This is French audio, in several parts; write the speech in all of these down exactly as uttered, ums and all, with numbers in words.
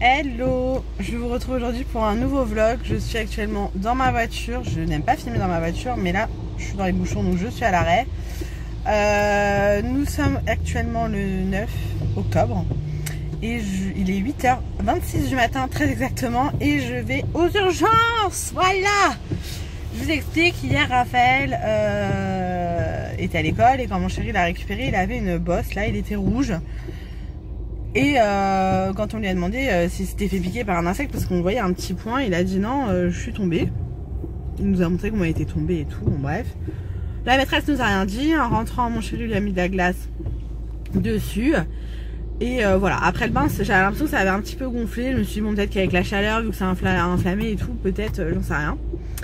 Hello, je vous retrouve aujourd'hui pour un nouveau vlog. Je suis actuellement dans ma voiture. Je n'aime pas filmer dans ma voiture, mais là je suis dans les bouchons donc je suis à l'arrêt. euh, Nous sommes actuellement le neuf octobre et je, il est huit heures vingt-six du matin très exactement et je vais aux urgences. Voilà. Je vous explique, hier Raphaël euh, était à l'école et quand mon chéri l'a récupéré, il avait une bosse, là il était rouge. Et euh, quand on lui a demandé euh, s'il s'était fait piquer par un insecte, parce qu'on voyait un petit point, il a dit non, euh, je suis tombée. Il nous a montré comment il était tombé et tout, bon bref. La maîtresse nous a rien dit, en rentrant mon chéri lui a mis de la glace dessus. Et euh, voilà, après le bain, j'avais l'impression que ça avait un petit peu gonflé. Je me suis dit bon peut-être qu'avec la chaleur, vu que ça a inflammé et tout, peut-être, euh, j'en sais rien.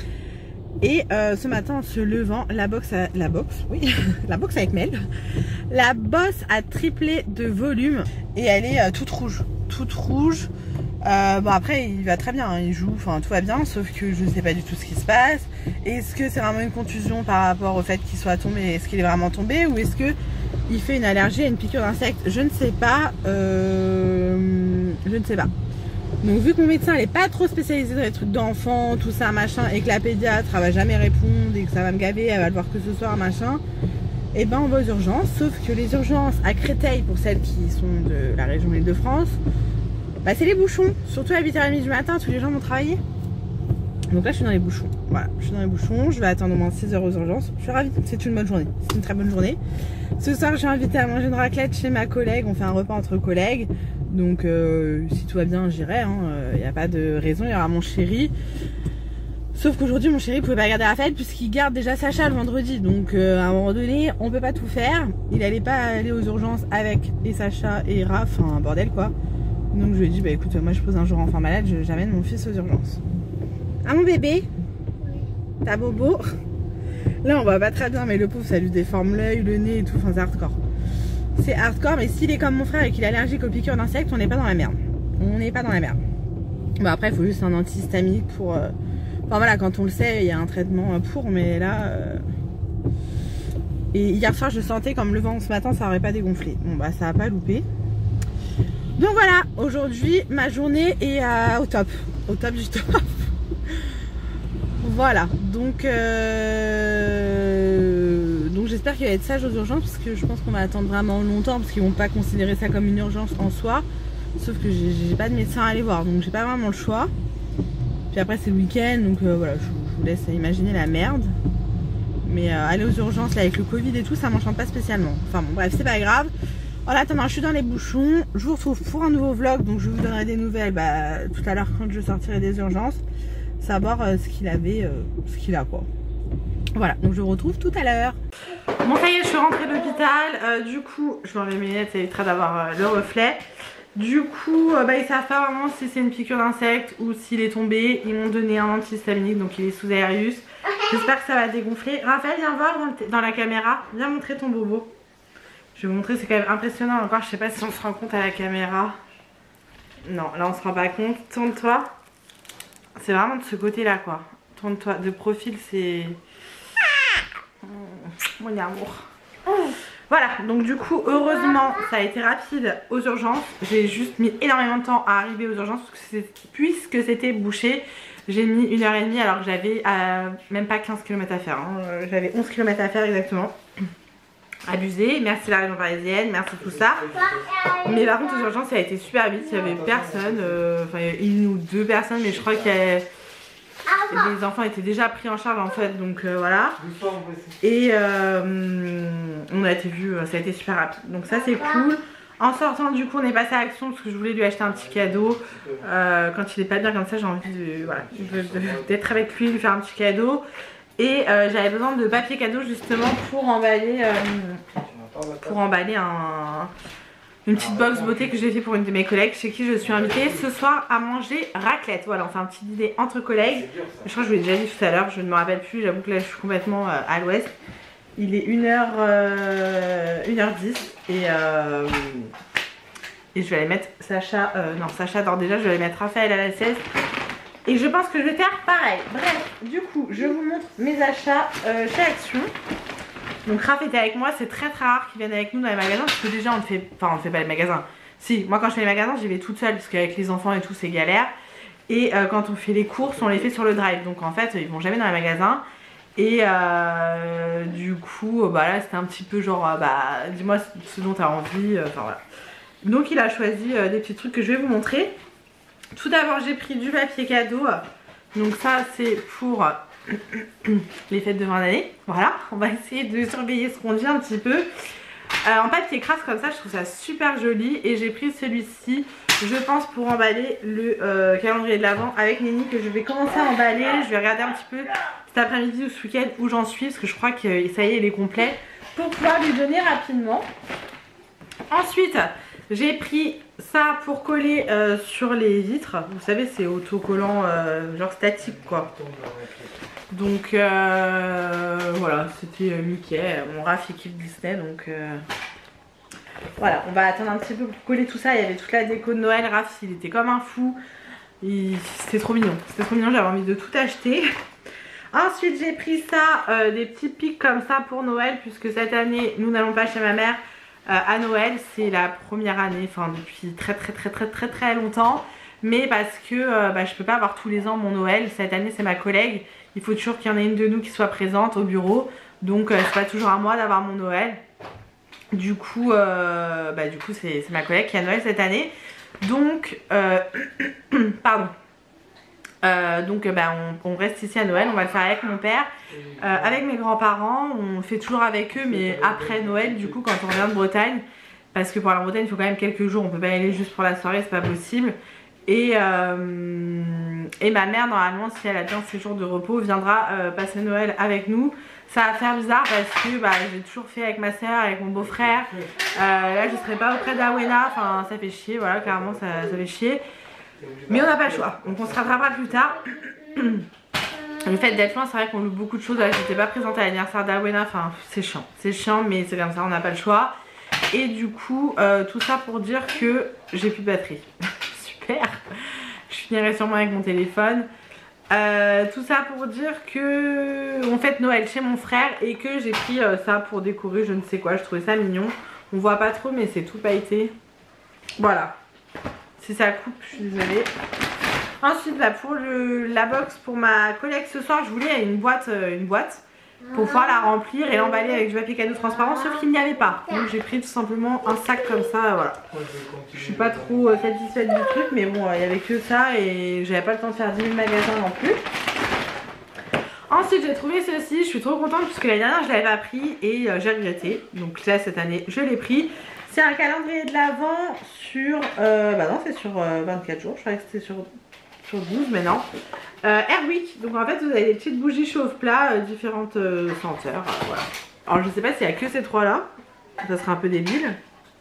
Et euh, ce matin en se levant, la boxe, a, la boxe, oui, la boxe avec Mel, la bosse a triplé de volume et elle est euh, toute rouge, toute rouge. Euh, bon après il va très bien, hein, il joue, enfin tout va bien, sauf que je ne sais pas du tout ce qui se passe. Est-ce que c'est vraiment une contusion par rapport au fait qu'il soit tombé, est-ce qu'il est vraiment tombé ou est-ce que il fait une allergie à une piqûre d'insecte? Je ne sais pas, euh, je ne sais pas. Donc vu que mon médecin elle est pas trop spécialisé dans les trucs d'enfants, tout ça machin, et que la pédiatre elle va jamais répondre et que ça va me gaver, elle va le voir que ce soir machin, et ben on va aux urgences. Sauf que les urgences à Créteil, pour celles qui sont de la région Île-de-France, bah c'est les bouchons, surtout à huit heures trente du matin, tous les gens vont travailler. Donc là je suis dans les bouchons, voilà, je suis dans les bouchons, je vais attendre au moins six heures aux urgences. Je suis ravie, c'est une bonne journée, c'est une très bonne journée. Ce soir je suis invitée à manger une raclette chez ma collègue, on fait un repas entre collègues. Donc euh, si tout va bien j'irai, il hein, n'y a pas de raison, il y aura mon chéri. Sauf qu'aujourd'hui mon chéri pouvait pas garder Raphaël puisqu'il garde déjà Sacha le vendredi. Donc euh, à un moment donné on peut pas tout faire. Il allait pas aller aux urgences avec et Sacha et Raph, enfin un bordel quoi. Donc je lui ai dit bah écoute moi je pose un jour enfant malade, j'amène mon fils aux urgences. Ah mon bébé, t'as bobo. Là on voit pas très bien mais le pauvre ça lui déforme l'œil, le nez et tout, enfin c'est hardcore. C'est hardcore, mais s'il est comme mon frère et qu'il est allergique aux piqûres d'insectes, on n'est pas dans la merde. On n'est pas dans la merde. Bon après il faut juste un antihistaminique pour... Euh... Enfin voilà, quand on le sait, il y a un traitement pour, mais là... Euh... Et hier soir je sentais comme le vent ce matin, ça n'aurait pas dégonflé. Bon bah ça n'a pas loupé. Donc voilà, aujourd'hui ma journée est euh, au top. Au top du top. Voilà, donc... Euh... Donc j'espère qu'il va être sage aux urgences parce que je pense qu'on va attendre vraiment longtemps parce qu'ils vont pas considérer ça comme une urgence en soi. Sauf que j'ai pas de médecin à aller voir donc j'ai pas vraiment le choix. Puis après c'est le week-end donc euh, voilà, je, je vous laisse imaginer la merde. Mais euh, aller aux urgences là avec le Covid et tout ça m'enchante pas spécialement. Enfin bon bref c'est pas grave. En attendant je suis dans les bouchons, je vous retrouve pour un nouveau vlog donc je vous donnerai des nouvelles bah, tout à l'heure quand je sortirai des urgences. Savoir euh, ce qu'il avait, euh, ce qu'il a quoi. Voilà, donc je vous retrouve tout à l'heure. Bon ça y est, je suis rentrée de l'hôpital. Euh, du coup, je vais enlever mes lunettes, ça évitera d'avoir euh, le reflet. Du coup, euh, bah, ils savent pas vraiment si c'est une piqûre d'insecte ou s'il est tombé. Ils m'ont donné un antihistaminique, donc il est sous Aerius. J'espère que ça va dégonfler. Raphaël, viens voir dans la caméra. Viens montrer ton bobo. Je vais vous montrer, c'est quand même impressionnant encore. Je sais pas si on se rend compte à la caméra. Non, là on se rend pas compte. Tourne-toi. C'est vraiment de ce côté-là quoi. Tourne-toi. De profil, c'est... Mon amour. Voilà, donc du coup, heureusement, ça a été rapide aux urgences. J'ai juste mis énormément de temps à arriver aux urgences puisque c'était bouché. J'ai mis une heure et demie alors que j'avais euh, même pas quinze kilomètres à faire. Hein. J'avais onze kilomètres à faire exactement. Abusé, merci la région parisienne, merci tout ça. Mais par contre aux urgences ça a été super vite, il y avait personne, euh, enfin une ou deux personnes mais je crois que les enfants étaient déjà pris en charge en fait donc euh, voilà. Et euh, on a été vu, ça a été super rapide donc ça c'est cool. En sortant du coup on est passé à Action parce que je voulais lui acheter un petit cadeau. euh, Quand il est pas bien comme ça j'ai envie de, voilà, d'être avec lui, lui faire un petit cadeau. Et euh, j'avais besoin de papier cadeau justement pour emballer euh, pour emballer un, une petite box beauté que j'ai fait pour une de mes collègues chez qui je suis invitée ce soir à manger raclette. Voilà, on fait un petit dîner entre collègues. Je crois que je vous l'ai déjà dit tout à l'heure, je ne me rappelle plus, j'avoue que là je suis complètement euh, à l'ouest. Il est une heure dix et, euh, et je vais aller mettre Sacha, euh, non Sacha dort déjà, je vais aller mettre Raphaël à la sieste. Et je pense que je vais faire pareil. Bref, du coup, je vous montre mes achats euh, chez Action. Donc Raph était avec moi, c'est très très rare qu'ils viennent avec nous dans les magasins parce que déjà on ne fait, enfin on ne fait pas les magasins. Si, moi quand je fais les magasins j'y vais toute seule parce qu'avec les enfants et tout c'est galère. Et euh, quand on fait les courses on les fait sur le drive, donc en fait ils vont jamais dans les magasins. Et euh, du coup bah là c'était un petit peu genre euh, bah dis-moi ce dont tu as envie, euh, enfin voilà. Donc il a choisi euh, des petits trucs que je vais vous montrer. Tout d'abord j'ai pris du papier cadeau, donc ça c'est pour les fêtes de fin d'année. Voilà, on va essayer de surveiller ce qu'on dit un petit peu. Euh, en papier crasse comme ça je trouve ça super joli. Et j'ai pris celui-ci je pense pour emballer le euh, calendrier de l'Avent avec Nini, que je vais commencer à emballer. Je vais regarder un petit peu cet après-midi ou ce week-end où j'en suis, parce que je crois que ça y est il est complet, pour pouvoir lui donner rapidement. Ensuite j'ai pris ça pour coller euh, sur les vitres. Vous savez c'est autocollant euh, genre statique quoi. Donc euh, voilà, c'était euh, Mickey, mon Raph il kiffe Disney, donc euh, voilà, on va attendre un petit peu pour coller tout ça. Il y avait toute la déco de Noël, Raph il était comme un fou, c'était trop mignon, c'était trop mignon, j'avais envie de tout acheter. Ensuite j'ai pris ça, euh, des petits pics comme ça pour Noël, puisque cette année nous n'allons pas chez ma mère euh, à Noël, c'est la première année, enfin depuis très très très très très très longtemps. Mais parce que euh, bah, je peux pas avoir tous les ans mon Noël, cette année c'est ma collègue, il faut toujours qu'il y en ait une de nous qui soit présente au bureau. Donc euh, c'est pas toujours à moi d'avoir mon Noël. Du coup, euh, bah, du coup c'est ma collègue qui a Noël cette année. Donc, euh, pardon. Euh, donc bah, on, on reste ici à Noël, on va le faire avec mon père, euh, avec mes grands-parents, on fait toujours avec eux mais après Noël du coup quand on revient de Bretagne, parce que pour aller en Bretagne il faut quand même quelques jours, on peut pas y aller juste pour la soirée, c'est pas possible. Et, euh, et ma mère normalement si elle a bien ses jours de repos viendra euh, passer Noël avec nous. Ça va faire bizarre parce que bah, j'ai toujours fait avec ma soeur, avec mon beau-frère, euh, là je serai pas auprès d'Awena, enfin ça fait chier, voilà clairement ça, ça fait chier. Mais on n'a pas le choix, donc on se rattrapera plus tard. Le fait d'être loin, c'est vrai qu'on loue beaucoup de choses. J'étais pas présente à l'anniversaire d'Awena, enfin c'est chiant, c'est chiant mais c'est comme ça, on n'a pas le choix. Et du coup, euh, tout ça pour dire que j'ai plus de batterie. Super, je finirai sûrement avec mon téléphone. Euh, tout ça pour dire que on fête Noël chez mon frère et que j'ai pris euh, ça pour décorer je ne sais quoi, je trouvais ça mignon. On voit pas trop mais c'est tout pailleté. Voilà. Si ça coupe, je suis désolée. Ensuite, là, pour le, la box pour ma collègue ce soir, je voulais une boîte, euh, une boîte pour pouvoir la remplir et l'emballer avec du papier cadeau transparent, sauf qu'il n'y avait pas. Donc j'ai pris tout simplement un sac comme ça, voilà. Je suis pas trop euh, satisfaite du truc, mais bon, il euh, n'y avait que ça et j'avais pas le temps de faire dix mille magasins non plus. Ensuite, j'ai trouvé ceci, je suis trop contente puisque l'année dernière je l'avais pas pris et euh, j'ai regretté. Donc là, cette année, je l'ai pris. C'est un calendrier de l'Avent sur... Euh, bah non, c'est sur euh, vingt-quatre jours. Je croyais que c'était sur, sur douze, mais non. Euh, Airwick. Donc en fait, vous avez des petites bougies chauffe-plat, euh, différentes euh, senteurs. Euh, voilà. Alors je sais pas s'il y a que ces trois-là. Ça serait un peu débile.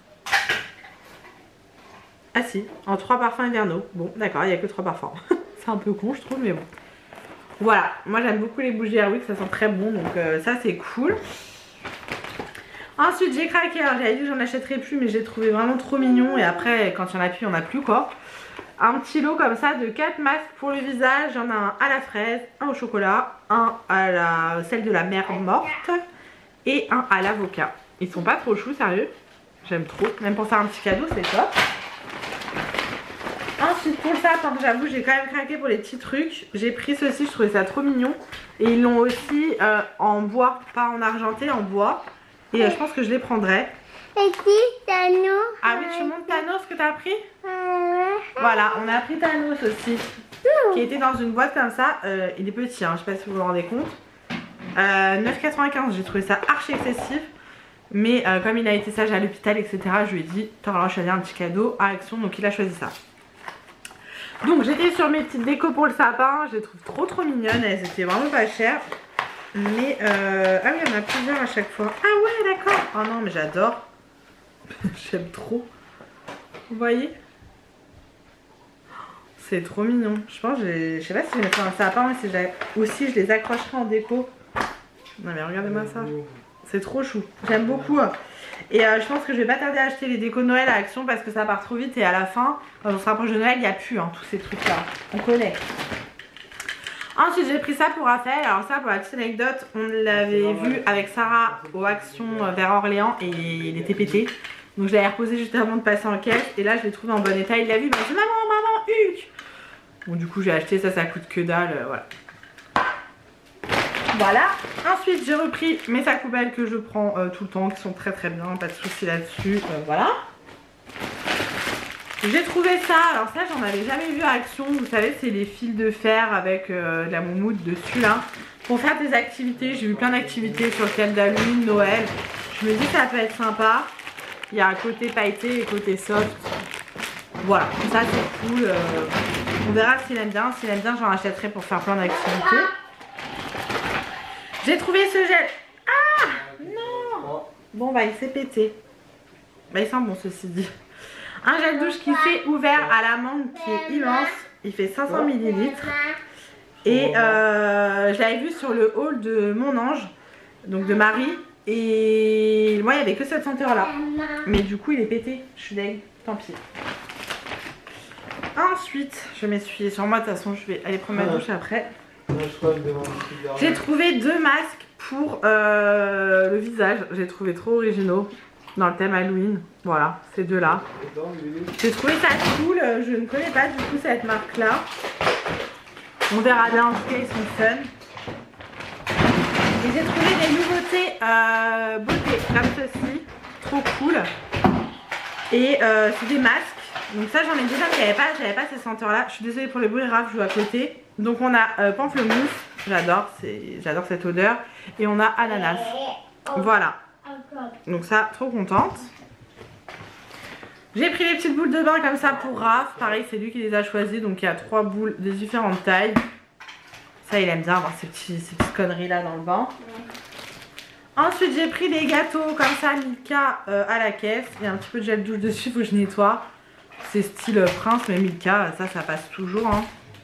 Ah si, en trois parfums hivernaux. Bon, d'accord, il n'y a que trois parfums. C'est un peu con, je trouve, mais bon. Voilà, moi j'aime beaucoup les bougies Airwick, ça sent très bon. Donc euh, ça, c'est cool. Ensuite j'ai craqué, alors j'avais dit que j'en achèterais plus mais j'ai trouvé vraiment trop mignon et après quand il n'y en a plus il n'y en a plus quoi. Un petit lot comme ça de quatre masques pour le visage, j'en ai un à la fraise, un au chocolat, un à la celle de la mer morte et un à l'avocat. Ils sont pas trop choux sérieux, j'aime trop, même pour faire un petit cadeau c'est top. Ensuite pour le sapin, j'avoue j'ai quand même craqué pour les petits trucs, j'ai pris ceci, je trouvais ça trop mignon et ils l'ont aussi euh, en bois, pas en argenté, en bois. Et euh, je pense que je les prendrai. Et qui Thanos? Ah oui, tu montres Thanos que t'as pris? Voilà, on a pris Thanos aussi. Qui était dans une boîte comme ça. Euh, il est petit, hein, je sais pas si vous vous rendez compte. Euh, neuf quatre-vingt-quinze, j'ai trouvé ça archi excessif. Mais euh, comme il a été sage à l'hôpital, et cetera, je lui ai dit, t'auras le droit de choisir un petit cadeau à Action. Donc il a choisi ça. Donc j'étais sur mes petites décos pour le sapin. Je les trouve trop trop mignonnes. Elles étaient vraiment pas chères. Mais euh... ah oui, il y en a plusieurs à chaque fois. Ah ouais, d'accord. Oh non, mais j'adore. J'aime trop. Vous voyez? C'est trop mignon. Je pense, je sais pas si je vais faire un sapin, mais si aussi je les accrocherai en déco. Non mais regardez-moi ça. C'est trop chou. J'aime beaucoup. Et euh, je pense que je vais pas tarder à acheter les décos de Noël à Action parce que ça part trop vite et à la fin, quand on se rapproche de Noël, il n'y a plus hein, tous ces trucs là. On connaît. Ensuite j'ai pris ça pour Raphaël. Alors ça pour la petite anecdote, on l'avait vu avec Sarah aux Actions vers Orléans et il était pété. Donc je l'avais reposé juste avant de passer en caisse. Et là je l'ai trouvé en bon état. Il l'a vu, il m'a dit maman, maman, Hulk. Bon du coup j'ai acheté ça, ça coûte que dalle, euh, voilà. Voilà. Ensuite j'ai repris mes sacs poubelles que je prends euh, tout le temps, qui sont très très bien, pas de soucis là-dessus, euh, voilà. J'ai trouvé ça, alors ça j'en avais jamais vu à Action, vous savez c'est les fils de fer avec euh, de la moumoute dessus là. Pour faire des activités, j'ai vu plein d'activités sur le thème d'Halloween, Noël. Je me dis que ça peut être sympa. Il y a un côté pailleté et côté soft. Voilà, ça c'est cool. Euh, on verra s'il aime bien. S'il aime bien, j'en achèterai pour faire plein d'activités. J'ai trouvé ce gel. Ah non. Bon bah il s'est pété. Bah il sent bon ceci dit. Un gel douche qui fait ouvert à l'amande qui est immense. Il fait cinq cents millilitres. Et euh, je l'avais vu sur le haul de mon ange, donc de Marie. Et moi il n'y avait que cette senteur là. Mais du coup il est pété. Je suis deg. Tant pis. Ensuite, je vais m'essuyer sur moi. De toute façon, je vais aller prendre ma douche après. J'ai trouvé deux masques pour euh, le visage. J'ai trouvé trop originaux dans le thème Halloween. Voilà, ces deux là. J'ai trouvé ça cool. Je ne connais pas du tout cette marque là. On verra bien, en tout cas ils sont fun. Et j'ai trouvé des nouveautés euh, beauté comme ceci. Trop cool. Et euh, c'est des masques. Donc ça j'en ai déjà, mais j'avais pas, j'avais pas ces senteurs là. Je suis désolée pour les bruits, Raph joue à côté. Donc on a euh, pamplemousse, j'adore, j'adore cette odeur. Et on a ananas. Voilà. Donc ça, trop contente. J'ai pris les petites boules de bain comme ça pour Raph. Pareil, c'est lui qui les a choisies. Donc il y a trois boules de différentes tailles. Ça, il aime bien avoir ces, petits, ces petites conneries là dans le bain. Ensuite, j'ai pris des gâteaux comme ça, Milka euh, à la caisse. Il y a un petit peu de gel douche dessus, il faut que je nettoie. C'est style Prince, mais Milka, ça, ça passe toujours. Hein.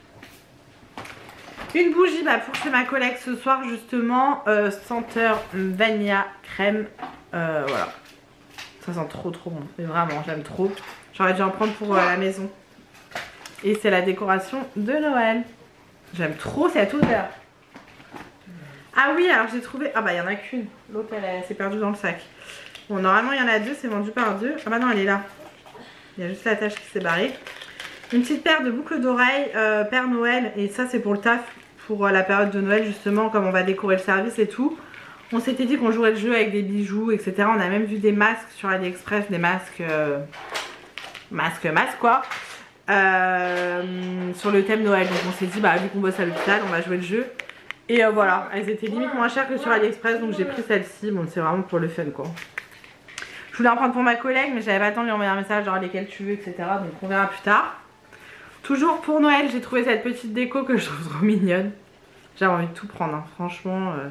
Une bougie bah, pour chez ma collègue ce soir, justement. Euh, senteur vanilla crème. Euh, voilà. Ça sent trop trop bon. Mais vraiment, j'aime trop. J'aurais dû en prendre pour euh, la maison. Et c'est la décoration de Noël. J'aime trop cette odeur. Ah oui, alors j'ai trouvé... Ah bah il n'y en a qu'une. L'autre elle, elle s'est perdue dans le sac. Bon, normalement il y en a deux, c'est vendu par deux. Ah bah non, elle est là. Il y a juste la tache qui s'est barrée. Une petite paire de boucles d'oreilles euh, Père Noël. Et ça c'est pour le taf, pour euh, la période de Noël justement, comme on va décorer le service et tout. On s'était dit qu'on jouerait le jeu avec des bijoux, et cetera. On a même vu des masques sur AliExpress, des masques... Euh... Masques, masques quoi. Euh, sur le thème Noël. Donc on s'est dit, bah vu qu'on bosse à l'hôpital, on va jouer le jeu. Et euh, voilà, elles étaient limite moins chères que sur AliExpress, donc j'ai pris celle-ci. Bon, c'est vraiment pour le fun quoi. Je voulais en prendre pour ma collègue, mais j'avais pas le temps de lui envoyer un message genre lesquels tu veux, et cetera. Donc on verra plus tard. Toujours pour Noël, j'ai trouvé cette petite déco que je trouve trop mignonne. J'avais envie de tout prendre, hein. Franchement. Euh...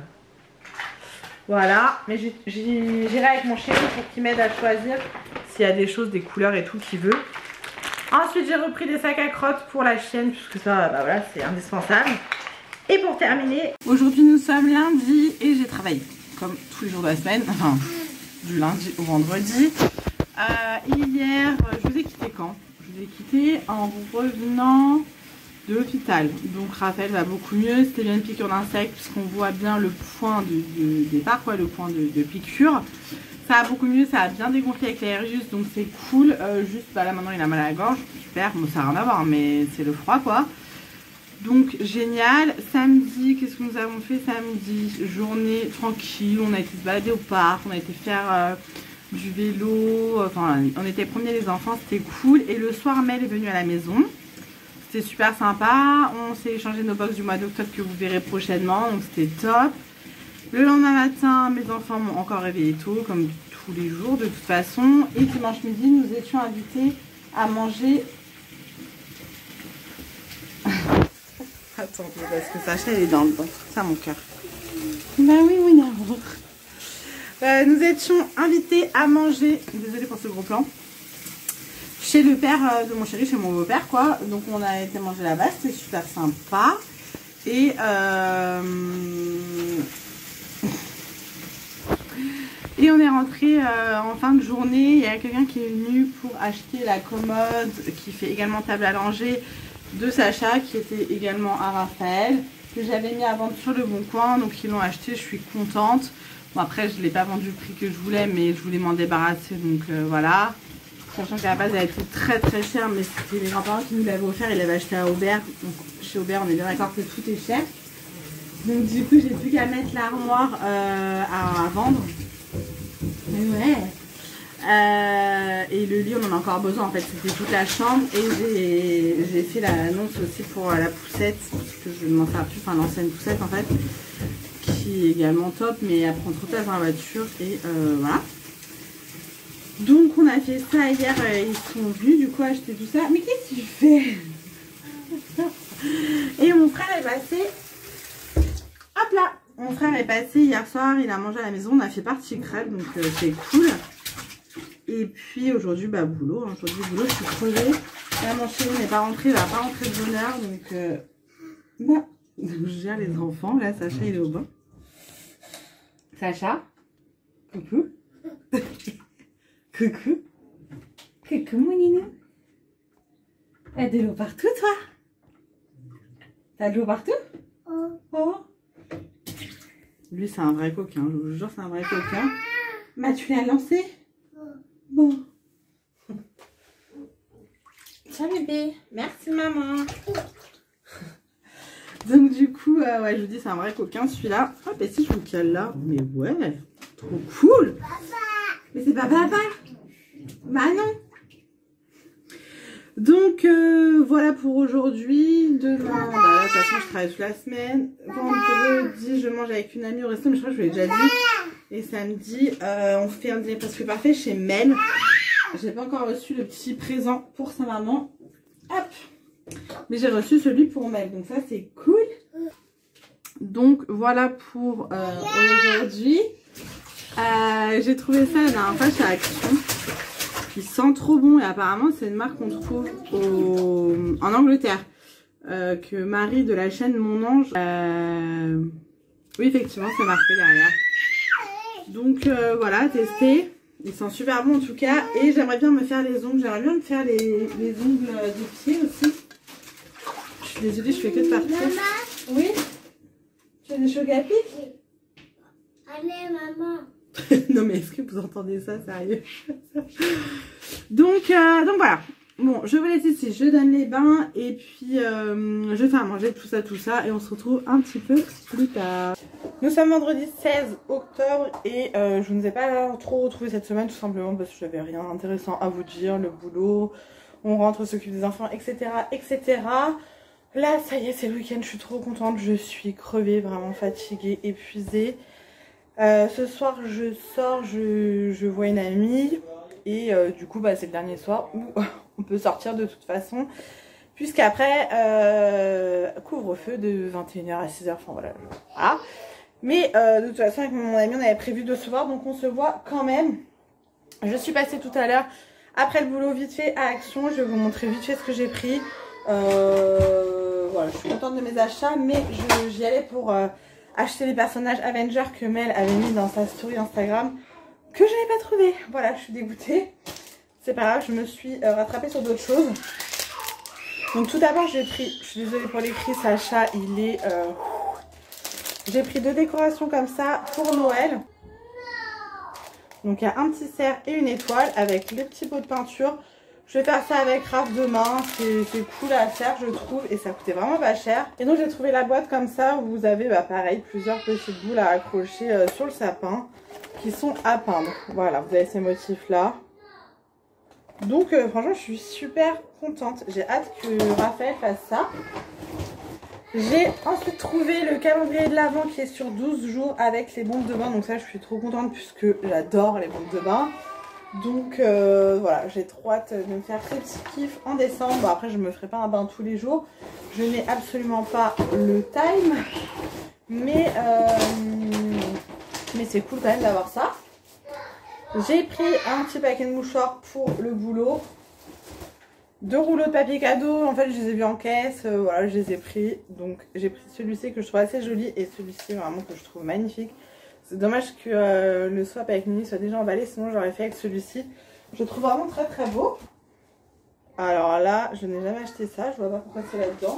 Voilà, mais j'irai avec mon chéri pour qu'il m'aide à choisir s'il y a des choses, des couleurs et tout qu'il veut. Ensuite, j'ai repris des sacs à crottes pour la chienne, puisque ça, bah voilà, c'est indispensable. Et pour terminer, aujourd'hui nous sommes lundi et j'ai travaillé comme tous les jours de la semaine, enfin du lundi au vendredi. Euh, hier, je vous ai quitté quand? Je vous ai quitté en revenant de l'hôpital. Donc Raphaël va beaucoup mieux, c'était bien une piqûre d'insecte puisqu'on voit bien le point de, de départ, quoi, le point de, de piqûre. Ça va beaucoup mieux, ça a bien dégonflé avec l'Aerius, donc c'est cool. Euh, juste bah là maintenant il a mal à la gorge, super, bon ça n'a rien à voir mais c'est le froid quoi. Donc génial. Samedi, qu'est-ce que nous avons fait samedi? Journée tranquille, on a été se balader au parc, on a été faire euh, du vélo, enfin on était promener les enfants, c'était cool. Et le soir Mel est venue à la maison, c'était super sympa. On s'est échangé nos box du mois d'octobre que vous verrez prochainement, donc c'était top. Le lendemain matin, mes enfants m'ont encore réveillé tôt, comme tous les jours de toute façon. Et dimanche midi, nous étions invités à manger... Attends, parce que Sacha, elle est dans le bain. Ça, mon cœur. Bah oui, oui, non. Euh, nous étions invités à manger, désolée pour ce gros plan, chez le père de mon chéri, chez mon beau-père, quoi. Donc, on a été manger là-bas, c'était super sympa. Et... Euh... Et on est rentré euh, en fin de journée. Il y a quelqu'un qui est venu pour acheter la commode qui fait également table à langer de Sacha, qui était également à Raphaël, que j'avais mis à vendre sur le bon coin. Donc ils l'ont acheté, je suis contente. Bon après je ne l'ai pas vendu le prix que je voulais, mais je voulais m'en débarrasser, donc euh, voilà. Sachant qu'à la base elle a été très très chère, mais c'était les grands-parents qui nous l'avaient offert, ils l'avaient acheté à Aubert. Donc chez Aubert on est bien d'accord que tout est cher. Donc du coup j'ai plus qu'à mettre l'armoire euh, à, à vendre. Mais ouais. Euh, et le lit on en a encore besoin en fait, c'était toute la chambre. Et j'ai fait l'annonce aussi pour la poussette, parce que je ne m'en sers plus, enfin l'ancienne poussette en fait, qui est également top, mais elle prend trop de place dans la voiture. Et euh, voilà. Donc on a fait ça hier, euh, ils sont venus du coup acheter tout ça. Mais qu'est-ce que tu fais? Et mon frère est passé. Hop là, mon frère est passé hier soir, il a mangé à la maison, on a fait partie crêpes, donc euh, c'est cool. Et puis aujourd'hui, bah boulot, hein. Aujourd'hui boulot, je suis crevée. Là mon chéri n'est pas rentré, il va pas rentrer de bonne heure, donc euh, bah, je gère les enfants. Là Sacha il est au bain. Sacha, coucou. Coucou. Coucou mon Nina. T'as de l'eau partout toi? T'as de l'eau partout? Oh. Oh. Lui c'est un vrai coquin, je vous jure c'est un vrai coquin. Bah tu l'as lancé? Bon. Tiens bébé. Merci maman. Donc du coup, euh, ouais je vous dis c'est un vrai coquin celui-là. Hop et si je vous cale là? Mais ouais, trop cool. Papa. Mais c'est pas papa. Bah non. Donc euh, voilà pour aujourd'hui. Demain, bah là de toute façon je travaille toute la semaine. Vendredi je mange avec une amie au resto, mais je crois que je vous l'ai déjà dit. Et samedi euh, on fait un dîner presque parfait chez Mel. J'ai pas encore reçu le petit présent pour sa maman. Hop. Mais j'ai reçu celui pour Mel, donc ça c'est cool. Donc voilà pour euh, aujourd'hui. Euh, j'ai trouvé ça la dernière fois chez Action. Il sent trop bon et apparemment c'est une marque qu'on trouve au... en Angleterre. Euh, que Marie de la chaîne Mon Ange. Euh... Oui effectivement c'est marqué derrière. Donc euh, voilà, tester. Il sent super bon en tout cas. Et j'aimerais bien me faire les ongles. J'aimerais bien me faire les, les ongles des pieds aussi. Je suis désolée, je fais que de partir. Maman. Oui. Tu as des cheveux à pic? Allez maman. Non mais est-ce que vous entendez ça sérieux? donc, euh, donc voilà. Bon, je vous laisse ici, je donne les bains et puis euh, je fais à manger tout ça, tout ça et on se retrouve un petit peu plus tard. Nous sommes vendredi seize octobre et euh, je ne vous ai pas trop retrouvé cette semaine tout simplement parce que j'avais rien d'intéressant à vous dire, le boulot, on rentre, s'occupe des enfants, et cetera et cetera. Là, ça y est, c'est le week-end, je suis trop contente, je suis crevée, vraiment fatiguée, épuisée. Euh, ce soir, je sors, je, je vois une amie et euh, du coup, bah, c'est le dernier soir où on peut sortir de toute façon. Puisqu'après, euh, couvre-feu de vingt et une heures à six heures, enfin voilà. voilà. Mais euh, de toute façon, avec mon ami, on avait prévu de se voir, donc on se voit quand même. Je suis passée tout à l'heure, après le boulot, vite fait à Action. Je vais vous montrer vite fait ce que j'ai pris. Euh, voilà, je suis contente de mes achats, mais j'y allais pour... Euh, acheter les personnages Avengers que Mel avait mis dans sa story Instagram que je n'ai pas trouvé. Voilà, je suis dégoûtée. C'est pas grave, je me suis euh, rattrapée sur d'autres choses. Donc tout d'abord j'ai pris, je suis désolée pour les cris, Sacha il est... Euh... J'ai pris deux décorations comme ça pour Noël. Donc il y a un petit cerf et une étoile avec le petit pot de peinture. Je vais faire ça avec Raph demain, c'est cool à faire je trouve et ça coûtait vraiment pas cher. Et donc j'ai trouvé la boîte comme ça où vous avez bah, pareil plusieurs petites boules à accrocher euh, sur le sapin qui sont à peindre. Voilà, vous avez ces motifs là. Donc euh, franchement je suis super contente, j'ai hâte que Raphaël fasse ça. J'ai ensuite trouvé le calendrier de l'Avent qui est sur douze jours avec les bombes de bain. Donc ça je suis trop contente puisque j'adore les bombes de bain. Donc euh, voilà, j'ai trop hâte de me faire ces petits kiffs en décembre. Bon, après je me ferai pas un bain tous les jours. Je n'ai absolument pas le time. Mais, euh, mais c'est cool quand même d'avoir ça. J'ai pris un petit paquet de mouchoirs pour le boulot. Deux rouleaux de papier cadeau. En fait je les ai vus en caisse. Euh, voilà, je les ai pris. Donc j'ai pris celui-ci que je trouve assez joli. Et celui-ci vraiment que je trouve magnifique. C'est dommage que euh, le swap avec Mini soit déjà emballé, sinon j'aurais fait avec celui-ci. Je le trouve vraiment très très beau. Alors là, je n'ai jamais acheté ça, je vois pas pourquoi c'est là-dedans.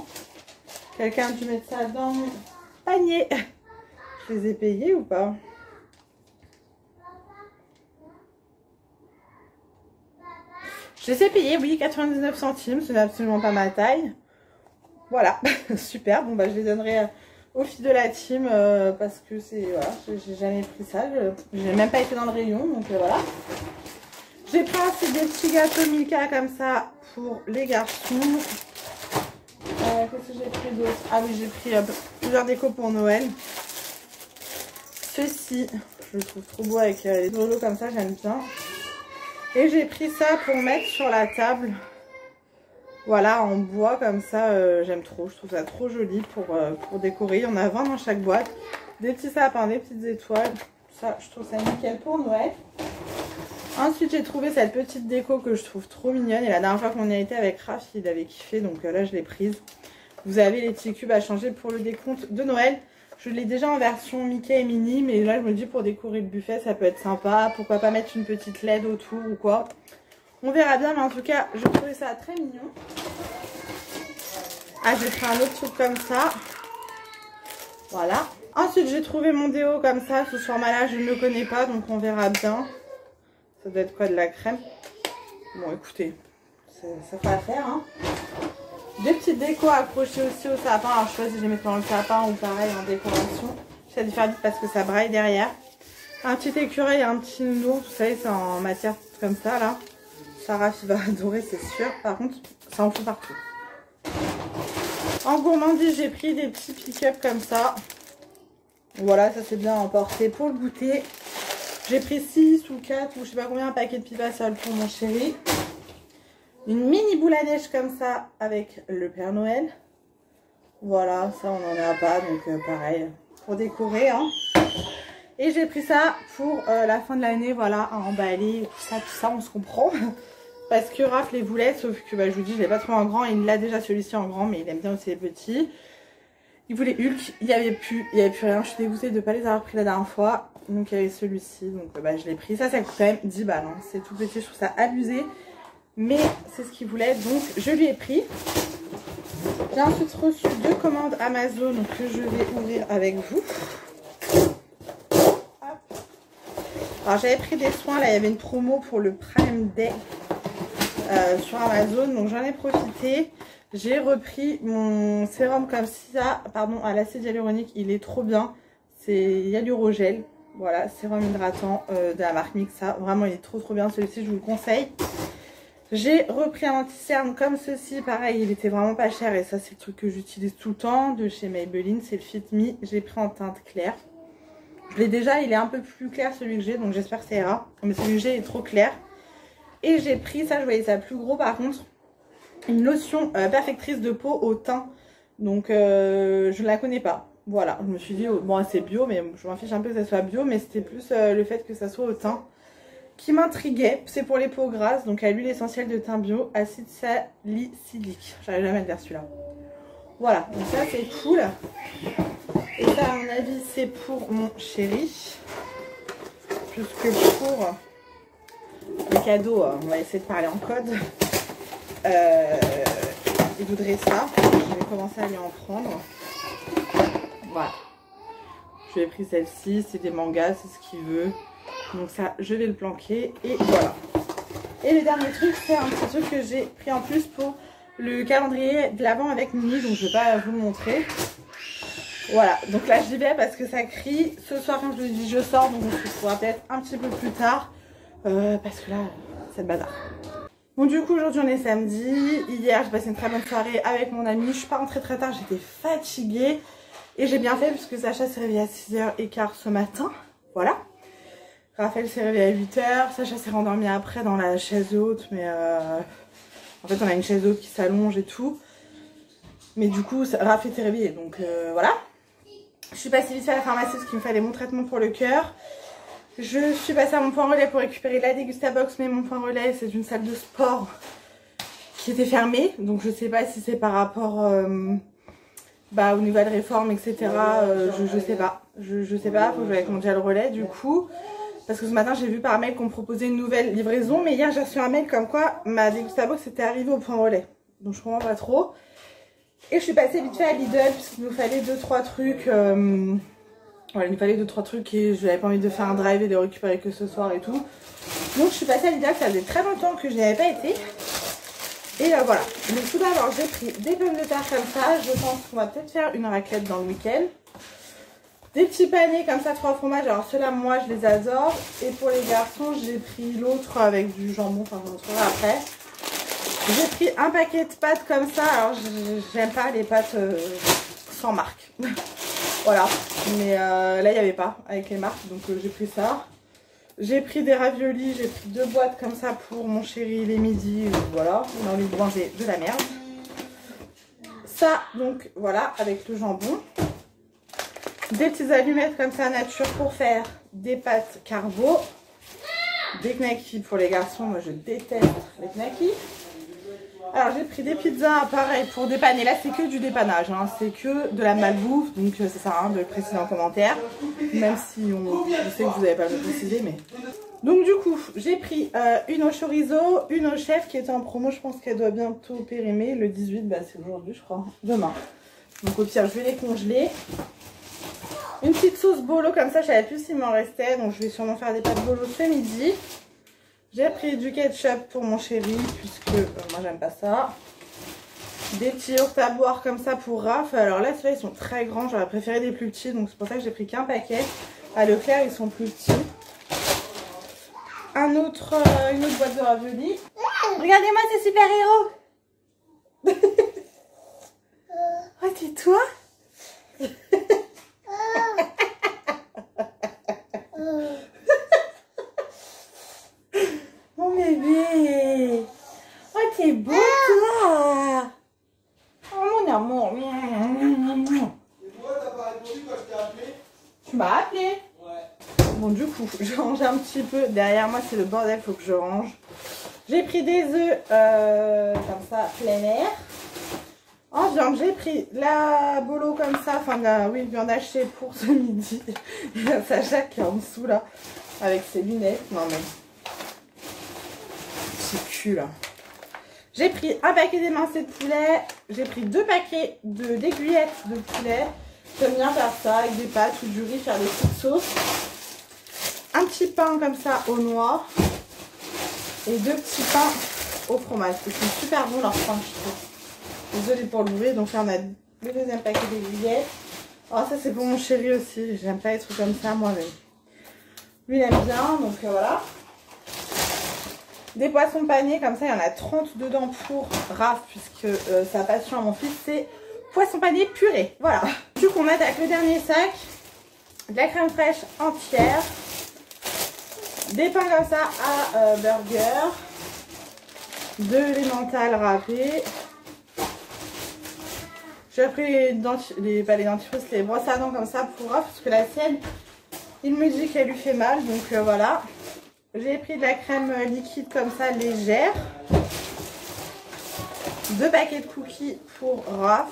Quelqu'un a dû mettre ça dans le panier. Je les ai payés ou pas? Je les ai payés, oui, quatre-vingt-dix-neuf centimes, ce n'est absolument pas ma taille. Voilà, super. Bon, bah, je les donnerai aux filles de la team euh, parce que c'est, voilà, j'ai jamais pris ça. Je n'ai même pas été dans le rayon, donc euh, voilà. J'ai pris aussi des petits gâteaux Milka comme ça pour les garçons. Euh, Qu'est-ce que j'ai pris d'autre? Ah oui, j'ai pris euh, plusieurs décos pour Noël. Ceci, je le trouve trop beau avec euh, les dolos comme ça, j'aime bien. Et j'ai pris ça pour mettre sur la table. Voilà, en bois comme ça, euh, j'aime trop. Je trouve ça trop joli pour, euh, pour décorer. Il y en a vingt dans chaque boîte. Des petits sapins, des petites étoiles. Ça, je trouve ça nickel pour Noël. Ensuite, j'ai trouvé cette petite déco que je trouve trop mignonne. Et la dernière fois qu'on y a été avec Raph, il avait kiffé. Donc euh, là, je l'ai prise. Vous avez les petits cubes à changer pour le décompte de Noël. Je l'ai déjà en version Mickey et Minnie. Mais là, je me dis pour décorer le buffet, ça peut être sympa. Pourquoi pas mettre une petite L E D autour ou quoi. On verra bien. Mais en tout cas, je trouvais ça très mignon. Ah, j'ai pris un autre truc comme ça. Voilà. Ensuite, j'ai trouvé mon déo comme ça. Ce format-là, je ne le connais pas. Donc, on verra bien. Ça doit être quoi, de la crème? Bon, écoutez, ça fait affaire, hein. Des petites décos accrochées aussi au sapin. Alors, je sais pas si je les mets dans le sapin ou pareil en décoration. J'essaie de faire vite parce que ça braille derrière. Un petit écureuil et un petit nounours. Vous savez, c'est en matière comme ça, là. Sarah va adorer, c'est sûr. Par contre, ça en fout partout. En gourmandise, j'ai pris des petits pick-up comme ça. Voilà, ça c'est bien à emporter pour le goûter. J'ai pris six ou quatre ou je sais pas combien, un paquet de Pipasol pour mon chéri. Une mini boule à neige comme ça avec le Père Noël. Voilà, ça on n'en a pas, donc euh, pareil, pour décorer. Hein. Et j'ai pris ça pour euh, la fin de l'année, voilà, à emballer, tout ça, tout ça, on se comprend. Parce que Raph les voulait, sauf que bah, je vous dis, je l'ai pas trouvé en grand. Il l'a déjà celui-ci en grand, mais il aime bien aussi les petits. Il voulait Hulk, il n'y avait plus, il n'y avait plus rien. Je suis dégoûtée de ne pas les avoir pris la dernière fois. Donc il y avait celui-ci, donc bah, je l'ai pris. Ça, ça coûte quand même dix balles. Hein. C'est tout petit, je trouve ça abusé. Mais c'est ce qu'il voulait, donc je lui ai pris. J'ai ensuite reçu deux commandes Amazon que je vais ouvrir avec vous. Hop. Alors j'avais pris des soins, là il y avait une promo pour le Prime Day euh, sur Amazon, donc j'en ai profité. J'ai repris mon sérum comme ça, pardon, à l'acide hyaluronique, il est trop bien. C'est Hyalurogel, voilà, sérum hydratant euh, de la marque Mixa. Vraiment, il est trop trop bien celui-ci, je vous le conseille. J'ai repris un anti-cerne comme ceci, pareil, il était vraiment pas cher et ça c'est le truc que j'utilise tout le temps de chez Maybelline, c'est le Fit Me. J'ai pris en teinte claire. Je l'ai déjà, il est un peu plus clair celui que j'ai, donc j'espère que ça ira. Mais celui que j'ai est trop clair. Et j'ai pris, ça je voyais ça plus gros par contre, une lotion euh, perfectrice de peau au thym. Donc euh, je ne la connais pas. Voilà, je me suis dit, oh, bon c'est bio, mais je m'en fiche un peu que ça soit bio, mais c'était plus euh, le fait que ça soit au thym qui m'intriguait. C'est pour les peaux grasses, donc à l'huile essentielle de thym bio, acide salicylique. J'arrive jamais à le dire celui-là. Voilà, donc ça c'est cool. Et ça à mon avis c'est pour mon chéri. Plus que pour les cadeaux, on va essayer de parler en code. Euh, il voudrait ça, je vais commencer à lui en prendre. Voilà. Je lui ai pris celle-ci, c'est des mangas, c'est ce qu'il veut. Donc ça, je vais le planquer et voilà. Et le dernier truc, c'est un petit truc que j'ai pris en plus pour le calendrier de l'Avent avec Mini. Donc je vais pas vous le montrer. Voilà, donc là j'y vais parce que ça crie. Ce soir quand je vous dis je sors, donc on se retrouvera peut-être un petit peu plus tard. Euh, parce que là, c'est le bazar. Bon du coup aujourd'hui on est samedi. Hier j'ai passé une très bonne soirée avec mon ami. Je suis pas rentrée très tard, j'étais fatiguée. Et j'ai bien fait puisque Sacha s'est réveillé à six heures quinze ce matin. Voilà. Raphaël s'est réveillé à huit heures, Sacha s'est rendormi après dans la chaise haute, mais euh, en fait on a une chaise haute qui s'allonge et tout. Mais du coup Raphaël était réveillé, donc euh, voilà. Je suis passée vite fait à la pharmacie parce qu'il me fallait mon traitement pour le cœur. Je suis passée à mon point relais pour récupérer la Dégustabox, mais mon point relais c'est une salle de sport qui était fermée. Donc je sais pas si c'est par rapport euh, bah, aux nouvelles réformes, et cetera. Euh, je, je sais pas, je, je sais pas, faut que je vais avec mon gel relais du coup. Parce que ce matin, j'ai vu par mail qu'on me proposait une nouvelle livraison. Mais hier, j'ai reçu un mail comme quoi ma Dégustabox était arrivée au point relais. Donc, je comprends pas trop. Et je suis passée vite fait à Lidl, puisqu'il nous fallait deux trois trucs. Euh... Voilà, il nous fallait deux trois trucs et je n'avais pas envie de faire un drive et de récupérer que ce soir et tout. Donc, je suis passée à Lidl. Ça faisait très longtemps que je n'y avais pas été. Et euh, voilà. Donc tout d'abord, j'ai pris des pommes de terre comme ça. Je pense qu'on va peut-être faire une raclette dans le week-end. Des petits paniers comme ça, trois fromages. Alors ceux-là, moi, je les adore. Et pour les garçons, j'ai pris l'autre avec du jambon. Enfin, je montrerai après. J'ai pris un paquet de pâtes comme ça. Alors, j'aime pas les pâtes euh, sans marque. Voilà. Mais euh, là, il n'y avait pas avec les marques. Donc, euh, j'ai pris ça. J'ai pris des raviolis. J'ai pris deux boîtes comme ça pour mon chéri les midis. Euh, voilà. On a envie de manger de la merde. Ça, donc, voilà, avec le jambon. Des petites allumettes comme ça nature pour faire des pâtes carbo. Des knackis pour les garçons. Moi, je déteste les knackis. Alors, j'ai pris des pizzas, pareil, pour dépanner. Là, c'est que du dépannage. Hein. C'est que de la malbouffe. Donc, ça sert à rien de le préciser en commentaire. Même si on, je sais que vous n'avez pas le préciser, mais... Donc, du coup, j'ai pris euh, une au chorizo, une au chef qui était en promo. Je pense qu'elle doit bientôt périmer. Le dix-huit, bah, c'est aujourd'hui, je crois. Demain. Donc, au pire, je vais les congeler. Une petite sauce bolo comme ça, je savais plus s'il m'en restait. Donc je vais sûrement faire des pâtes bolo ce midi. J'ai pris du ketchup pour mon chéri, puisque euh, moi j'aime pas ça. Des petits yaourts à boire comme ça pour Raph. Alors là, ceux-là ils sont très grands, j'aurais préféré des plus petits. Donc c'est pour ça que j'ai pris qu'un paquet. À Leclerc, ils sont plus petits. Un autre, euh, une autre boîte de raviolis. Regardez-moi ces super-héros. Oh, tais-toi. Mon bébé. Oh, t'es beau, toi. Oh, mon amour. Tu m'as appelé? Ouais. Bon, du coup, je range un petit peu. Derrière moi, c'est le bordel, faut que je range. J'ai pris des œufs euh, comme ça, plein air. En viande, j'ai pris la bolo comme ça, enfin la oui, viande hachée pour ce midi. Il y a Sacha qui est en dessous là, avec ses lunettes. Non mais, c'est cul là. J'ai pris un paquet d'émincés de poulet. J'ai pris deux paquets de d'aiguillettes de poulet. J'aime bien faire ça avec des pâtes ou du riz, faire des petites sauces. Un petit pain comme ça au noix. Et deux petits pains au fromage. Ils sont super bons leurs pains, je trouve. Désolée pour l'ouvrir, donc là on a le deuxième paquet d'aiguillettes. Alors ça c'est pour mon chéri aussi, j'aime pas les trucs comme ça moi-même. Lui il aime bien, donc euh, voilà. Des poissons panés, comme ça il y en a trente dedans pour Raph, puisque euh, sa passion à mon fils c'est poisson pané purée. Voilà. Du coup on attaque le dernier sac. De la crème fraîche entière. Des pains comme ça à euh, burger. De l'emmental râpé. J'ai pris les, denti les, pas les dentifrices, les brosses à dents comme ça pour Raph, parce que la sienne, il me dit qu'elle lui fait mal, donc euh, voilà. J'ai pris de la crème liquide comme ça, légère. Deux paquets de cookies pour Raph.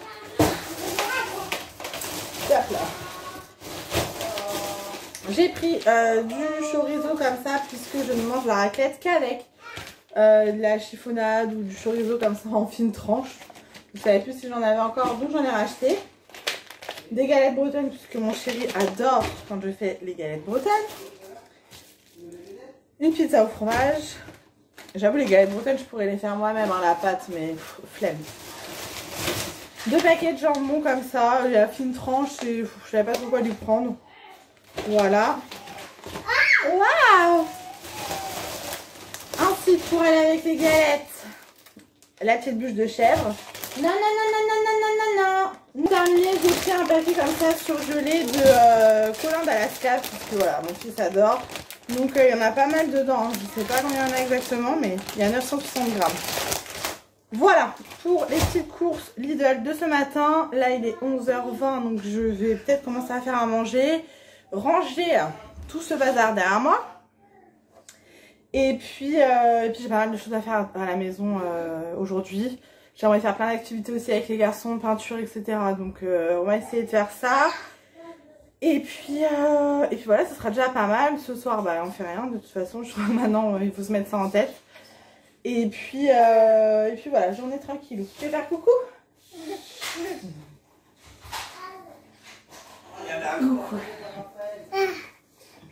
J'ai pris euh, du chorizo comme ça, puisque je ne mange la raclette qu'avec euh, de la chiffonnade ou du chorizo comme ça en fine tranche. Je ne savais plus si j'en avais encore, donc j'en ai racheté. Des galettes bretonnes, puisque mon chéri adore quand je fais les galettes bretonnes. Une pizza au fromage. J'avoue, les galettes bretonnes, je pourrais les faire moi-même, hein, la pâte, mais pff, flemme. Deux paquets de jambon comme ça, la fine tranche, et pff, je savais pas trop quoi lui prendre. Voilà. Waouh! Ensuite, pour aller avec les galettes, la petite bûche de chèvre. Non, non, non, non, non, non, non, non, non. Dernier, j'ai pris un paquet comme ça surgelé de euh, Colin d'Alaska, puisque voilà, mon fils adore. Donc, euh, il y en a pas mal dedans. Je sais pas combien il y en a exactement, mais il y a neuf cent soixante grammes. Voilà, pour les petites courses Lidl de ce matin. Là, il est onze heures vingt, donc je vais peut-être commencer à faire à manger. Ranger tout ce bazar derrière moi. Et puis, euh, et puis j'ai pas mal de choses à faire à la maison euh, aujourd'hui. J'aimerais faire plein d'activités aussi avec les garçons, peinture, et cetera. Donc euh, on va essayer de faire ça. Et puis, euh, et puis voilà, ce sera déjà pas mal. Ce soir, bah, on fait rien. De toute façon, je crois que maintenant, il faut se mettre ça en tête. Et puis, euh, et puis voilà, journée tranquille. Tu veux faire coucou? Coucou.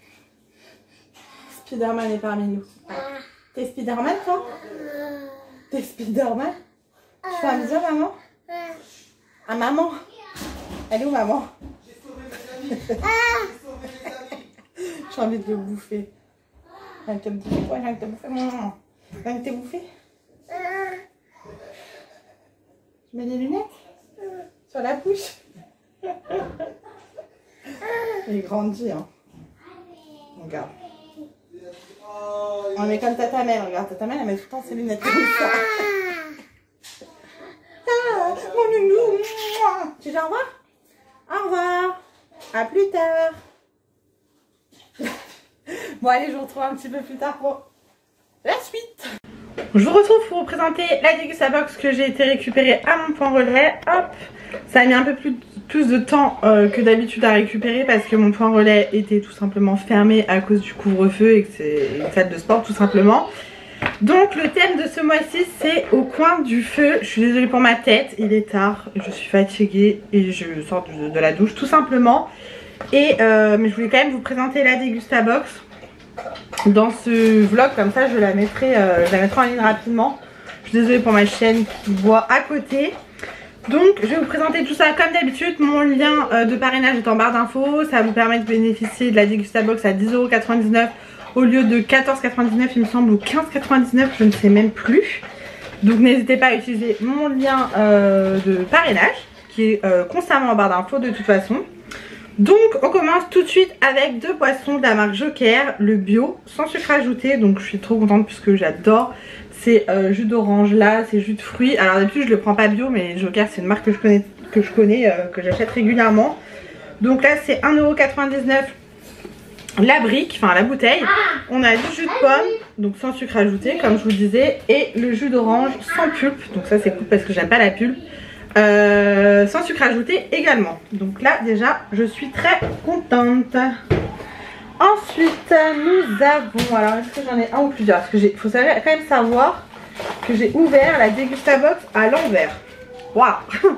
Spiderman est parmi nous. T'es Spiderman, toi? T'es Spider-Man? Tu fais un bisou à maman? À maman? Elle est où maman? J'ai envie de le bouffer. J'ai envie de te bouffer quoi? J'ai envie de te bouffer maman. J'ai envie de te bouffer? Tu mets des lunettes? Sur la bouche? Il grandit hein. Regarde. On est comme Tata Mel, regarde, Tata Mel elle met tout le temps ses lunettes comme ça. Ah, mon nounou. Tu dis au revoir? Au revoir. À plus tard. Bon allez, je vous retrouve un petit peu plus tard pour la suite. Je vous retrouve pour vous présenter la Degustabox que j'ai été récupérer à mon point relais. Hop, ça a mis un peu plus, plus de temps euh, que d'habitude à récupérer parce que mon point relais était tout simplement fermé à cause du couvre-feu et que c'est une salle de sport tout simplement. Donc le thème de ce mois-ci c'est au coin du feu. Je suis désolée pour ma tête, il est tard, je suis fatiguée et je sors de, de la douche tout simplement. Et euh, mais je voulais quand même vous présenter la Degustabox dans ce vlog, comme ça je la mettrai, euh, je la mettrai en ligne rapidement. Je suis désolée pour ma chaîne qui boit à côté. Donc je vais vous présenter tout ça comme d'habitude. Mon lien euh, de parrainage est en barre d'infos. Ça vous permet de bénéficier de la Degustabox à dix euros quatre-vingt-dix-neuf au lieu de quatorze euros quatre-vingt-dix-neuf il me semble, ou quinze euros quatre-vingt-dix-neuf, je ne sais même plus. Donc n'hésitez pas à utiliser mon lien euh, de parrainage qui est euh, constamment en barre d'infos de toute façon. Donc on commence tout de suite avec deux boissons de la marque Joker, le bio sans sucre ajouté. Donc je suis trop contente puisque j'adore. C'est euh, jus d'orange là, c'est jus de fruits. Alors d'habitude je le prends pas bio, mais Joker c'est une marque que je connais, que je connais, euh, que j'achète régulièrement. Donc là c'est un euro quatre-vingt-dix-neuf la brique, enfin la bouteille. On a du jus de pomme, donc sans sucre ajouté comme je vous disais, et le jus d'orange sans pulpe. Donc ça c'est cool parce que j'aime pas la pulpe. Euh, sans sucre ajouté également. Donc là déjà je suis très contente. Ensuite nous avons, alors est-ce que j'en ai un ou plusieurs? Parce que j'ai, faut savoir, quand même savoir que j'ai ouvert la Degustabox à l'envers. Waouh.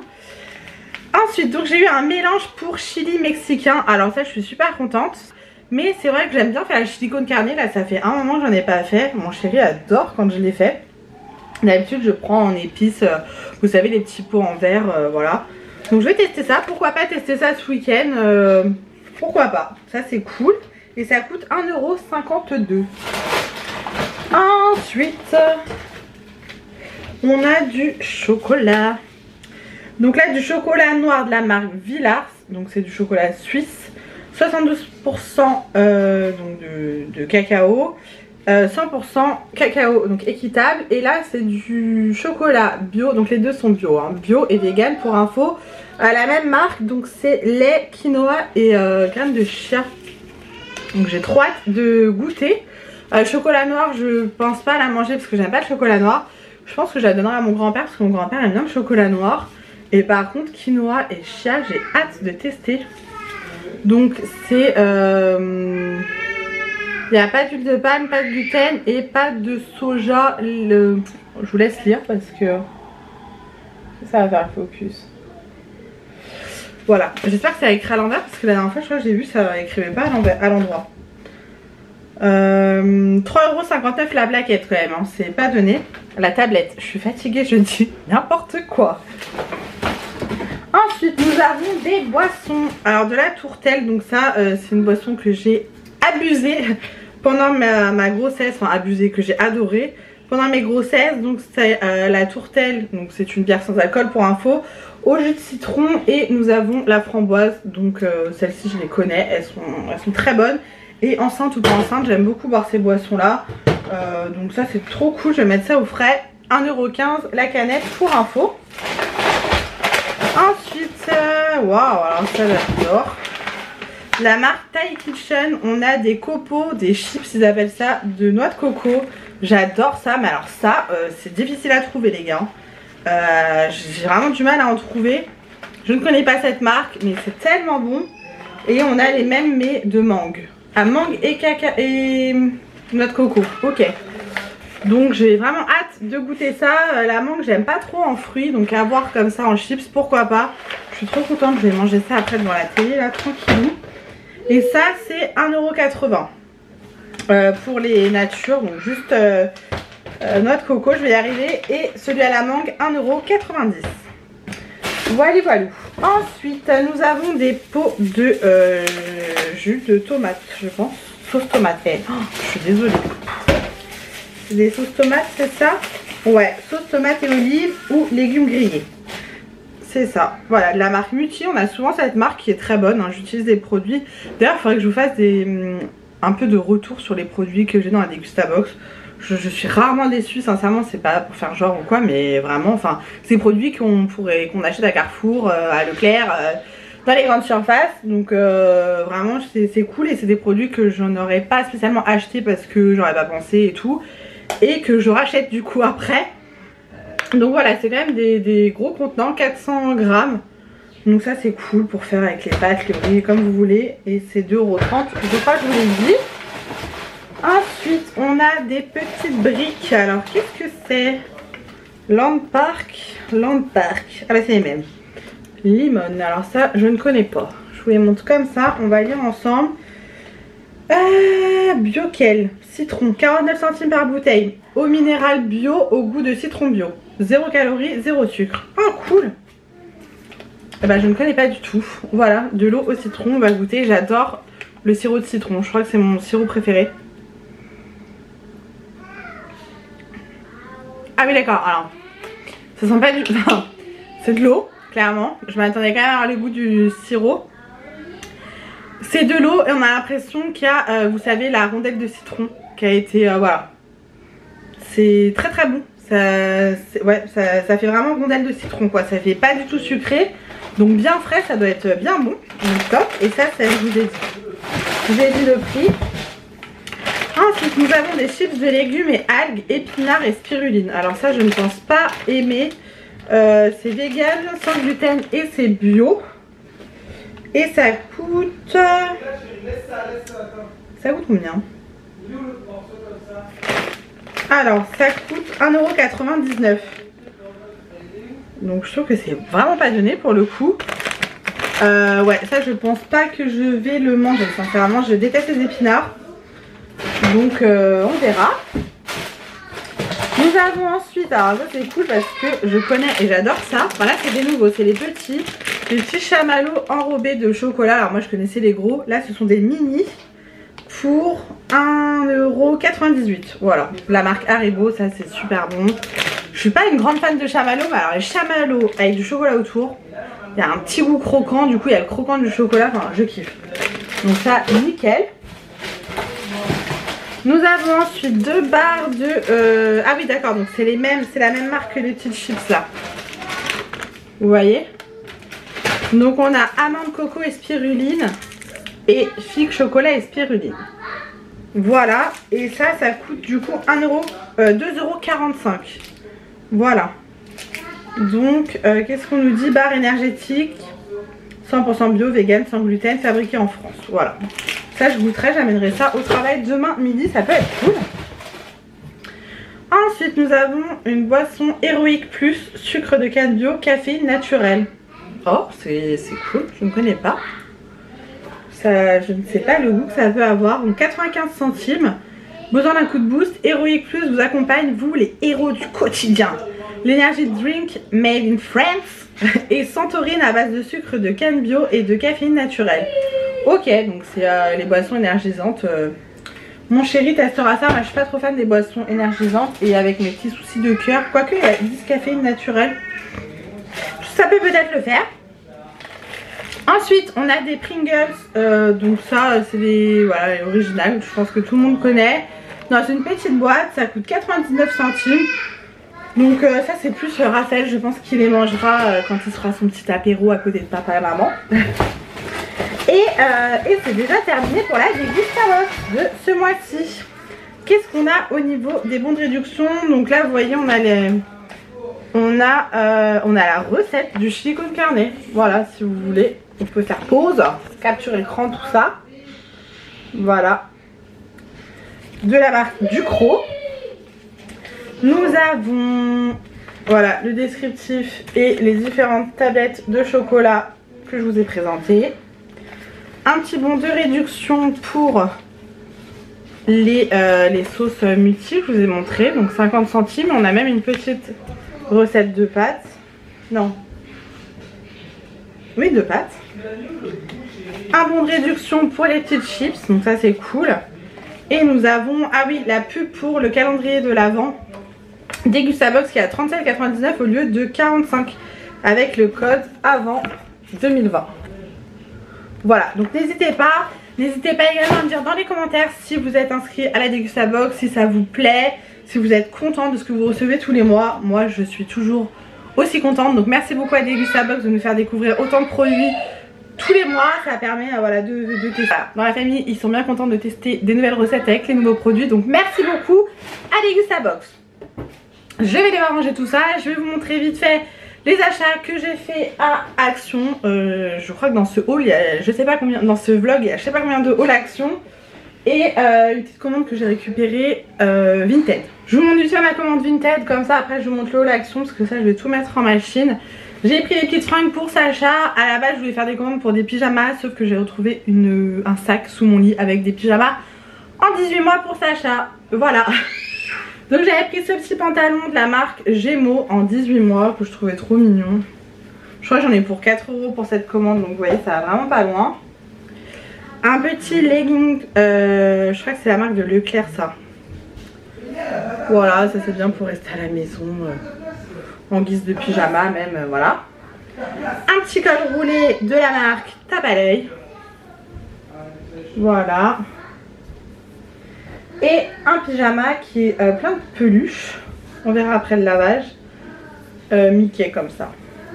Ensuite donc j'ai eu un mélange pour chili mexicain. Alors ça je suis super contente. Mais c'est vrai que j'aime bien faire le chili con carne. Là ça fait un moment que j'en ai pas fait. Mon chéri adore quand je l'ai fait. D'habitude je prends en épices, euh, vous savez les petits pots en verre, euh, voilà. Donc je vais tester ça, pourquoi pas tester ça ce week-end, euh, pourquoi pas, ça c'est cool. Et ça coûte un euro cinquante-deux. Ensuite, on a du chocolat. Donc là du chocolat noir de la marque Villars, donc c'est du chocolat suisse, soixante-douze pour cent euh, donc de, de cacao. Euh, cent pour cent cacao, donc équitable. Et là c'est du chocolat bio, donc les deux sont bio, hein, bio et vegan pour info. Euh, la même marque, donc c'est lait, quinoa et euh, graines de chia. Donc j'ai trop hâte de goûter. Euh, chocolat noir, je pense pas la manger parce que j'aime pas le chocolat noir. Je pense que je la donnerai à mon grand-père parce que mon grand-père aime bien le chocolat noir. Et par contre quinoa et chia, j'ai hâte de tester. Donc c'est... Euh... Il n'y a pas d'huile de palme, pas de gluten et pas de soja. Le... Je vous laisse lire parce que ça va faire focus. Voilà, j'espère que ça a écrit à l'envers parce que la dernière fois je crois que j'ai vu ça écrivait pas à l'endroit. Euh, trois euros cinquante-neuf la plaquette quand même, hein. C'est pas donné. La tablette, je suis fatiguée, je dis n'importe quoi. Ensuite nous avons des boissons. Alors de la tourtelle, donc ça euh, c'est une boisson que j'ai abusé pendant ma, ma grossesse, enfin abusé, que j'ai adoré pendant mes grossesses. Donc c'est euh, la tourtelle, donc c'est une bière sans alcool pour info, au jus de citron, et nous avons la framboise. Donc euh, celles-ci je les connais, elles sont, elles sont très bonnes. Et enceinte ou pas enceinte, j'aime beaucoup boire ces boissons là. euh, Donc ça c'est trop cool, je vais mettre ça au frais. un euro quinze la canette pour info. Ensuite, waouh, wow, alors ça j'adore. La marque Thai Kitchen, on a des copeaux, des chips, ils appellent ça, de noix de coco. J'adore ça, mais alors ça, euh, c'est difficile à trouver les gars. Euh, J'ai vraiment du mal à en trouver. Je ne connais pas cette marque, mais c'est tellement bon. Et on a les mêmes, mais de mangue. À mangue et caca et noix de coco, ok. Donc j'ai vraiment hâte de goûter ça. La mangue j'aime pas trop en fruits, donc à voir comme ça en chips, pourquoi pas. Je suis trop contente, je vais manger ça après devant la télé là, tranquillou. Et ça c'est un euro quatre-vingts euh, pour les natures, donc juste euh, euh, noix de coco, je vais y arriver. Et celui à la mangue, un euro quatre-vingt-dix. Voilà, voilà. Ensuite, nous avons des pots de euh, jus de tomate, je pense. Sauce tomate. Eh, oh, je suis désolée. C'est des sauces tomates, c'est ça? Ouais, sauce tomate et olive ou légumes grillés. C'est ça. Voilà, de la marque Muti. On a souvent cette marque qui est très bonne. Hein. J'utilise des produits. D'ailleurs, il faudrait que je vous fasse des, un peu de retour sur les produits que j'ai dans la Degustabox. Je, je suis rarement déçue, sincèrement, c'est pas pour faire genre ou quoi, mais vraiment, enfin, c'est des produits qu'on pourrait, qu'on achète à Carrefour, euh, à Leclerc, euh, dans les grandes surfaces. Donc euh, vraiment, c'est cool et c'est des produits que je n'aurais pas spécialement acheté parce que j'aurais pas pensé et tout, et que je rachète du coup après. Donc voilà, c'est quand même des, des gros contenants, quatre cents grammes. Donc ça c'est cool pour faire avec les pâtes, les riz, comme vous voulez. Et c'est deux euros trente, je crois que je vous l'ai dit. Ensuite, on a des petites briques. Alors, qu'est-ce que c'est? Land Park. Land Park. Ah bah c'est les mêmes. Limon. Alors ça, je ne connais pas. Je vous les montre comme ça. On va lire ensemble. Euh, Bioquel. Citron. quarante-neuf centimes par bouteille. Eau minérale bio au goût de citron bio. zéro calories, zéro sucre. Oh, cool. Eh bah, je ne connais pas du tout. Voilà, de l'eau au citron. On va goûter. J'adore le sirop de citron. Je crois que c'est mon sirop préféré. Ah oui d'accord, alors ça sent pas du... c'est de l'eau, clairement. Je m'attendais quand même à avoir le goût du sirop. C'est de l'eau et on a l'impression qu'il y a, euh, vous savez, la rondelle de citron qui a été... Euh, voilà. C'est très très bon. Ça, ouais, ça, ça fait vraiment rondelle de citron quoi. Ça fait pas du tout sucré. Donc bien frais, ça doit être bien bon. Donc top. Et ça, ça je vous ai dit. Je vous ai dit le prix. Ensuite, nous avons des chips de légumes et algues, épinards et spiruline. Alors ça, je ne pense pas aimer. Euh, c'est vegan, sans gluten et c'est bio. Et ça coûte... Ça coûte combien? Alors, ça coûte un euro quatre-vingt-dix-neuf. Donc je trouve que c'est vraiment pas donné pour le coup. Euh, ouais, ça je pense pas que je vais le manger. Sincèrement, je déteste les épinards. Donc euh, on verra. Nous avons ensuite, alors ça c'est cool parce que je connais et j'adore ça. Voilà, c'est des nouveaux, c'est les petits. Les petits chamallows enrobés de chocolat. Alors moi je connaissais les gros. Là ce sont des mini pour un euro quatre-vingt-dix-huit. Voilà, la marque Haribo, ça c'est super bon. Je suis pas une grande fan de chamallows, mais alors les chamallows avec du chocolat autour, il y a un petit goût croquant. Du coup il y a le croquant du chocolat, enfin je kiffe. Donc ça nickel. Nous avons ensuite deux barres de... Euh... Ah oui d'accord, donc c'est les mêmes, c'est la même marque que les petites chips là. Vous voyez? Donc on a amande, coco et spiruline. Et figue, chocolat et spiruline. Voilà, et ça, ça coûte du coup un euro, euh, deux euros quarante-cinq. Voilà. Donc, euh, qu'est-ce qu'on nous dit? Barre énergétique, cent pour cent bio, vegan, sans gluten, fabriqué en France. Voilà. Ça, je goûterai, j'amènerai ça au travail demain midi, ça peut être cool. Ensuite, nous avons une boisson Héroïque Plus, sucre de canne bio, café naturel. Oh, c'est cool, je ne connais pas. Ça, je ne sais pas le goût que ça peut avoir. Donc quatre-vingt-quinze centimes. Besoin d'un coup de boost. Héroïque Plus vous accompagne, vous les héros du quotidien. L'énergie drink made in France. Et sans taurine à base de sucre de canne bio et de caféine naturelle. Ok, donc c'est euh, les boissons énergisantes. Euh, mon chéri testera ça. Moi je suis pas trop fan des boissons énergisantes. Et avec mes petits soucis de cœur. Quoique il y a dix caféine naturelle. Ça peut peut-être le faire. Ensuite, on a des Pringles, euh, donc ça, c'est des voilà, originales, je pense que tout le monde connaît. Dans une petite boîte, ça coûte quatre-vingt-dix-neuf centimes. Donc euh, ça, c'est plus euh, Raphaël, je pense qu'il les mangera euh, quand il fera son petit apéro à côté de papa et maman. Et, euh, et c'est déjà terminé pour la Degustabox de ce mois-ci. Qu'est-ce qu'on a au niveau des bons de réduction? Donc là, vous voyez, on a les... On a, euh, on a la recette du chili con carne. Voilà, si vous voulez, on peut faire pause, capture écran, tout ça. Voilà. De la marque Ducros. Nous avons, voilà, le descriptif et les différentes tablettes de chocolat que je vous ai présentées. Un petit bon de réduction pour les, euh, les sauces multi, je vous ai montré, donc cinquante centimes. On a même une petite recette de pâtes. Non. Oui, de pâtes. Un bon de réduction pour les petites chips, donc ça c'est cool. Et nous avons, ah oui, la pub pour le calendrier de l'Avent Degustabox qui est à trente-sept quatre-vingt-dix-neuf au lieu de quarante-cinq avec le code avant deux mille vingt. Voilà, donc n'hésitez pas. N'hésitez pas également à me dire dans les commentaires si vous êtes inscrit à la Degustabox, si ça vous plaît, si vous êtes content de ce que vous recevez tous les mois. Moi je suis toujours aussi contente, donc merci beaucoup à Degustabox de nous faire découvrir autant de produits tous les mois. Ça permet euh, voilà, de, de, de tester. Dans la famille ils sont bien contents de tester des nouvelles recettes avec les nouveaux produits, donc merci beaucoup à Degustabox. Je vais devoir ranger tout ça, je vais vous montrer vite fait les achats que j'ai fait à Action. Euh, je crois que dans ce haul, il y a, je sais pas combien, dans ce vlog, il y a je sais pas combien de haul Action. Et euh, une petite commande que j'ai récupérée euh, Vinted. Je vous montre vite fait ma commande Vinted, comme ça après je vous montre le haul Action parce que ça je vais tout mettre en machine. J'ai pris des petites fringues pour Sacha. À la base je voulais faire des commandes pour des pyjamas, sauf que j'ai retrouvé une, un sac sous mon lit avec des pyjamas en dix-huit mois pour Sacha. Voilà. Donc j'avais pris ce petit pantalon de la marque Gémeaux en dix-huit mois que je trouvais trop mignon. Je crois que j'en ai pour quatre euros pour cette commande, donc vous voyez ça va vraiment pas loin. Un petit legging, euh, je crois que c'est la marque de Leclerc ça. Voilà, ça c'est bien pour rester à la maison, euh, en guise de pyjama même, euh, voilà. Un petit col roulé de la marque Tape à l'œil. Voilà. Et un pyjama qui est euh, plein de peluches. On verra après le lavage. euh, Mickey comme ça.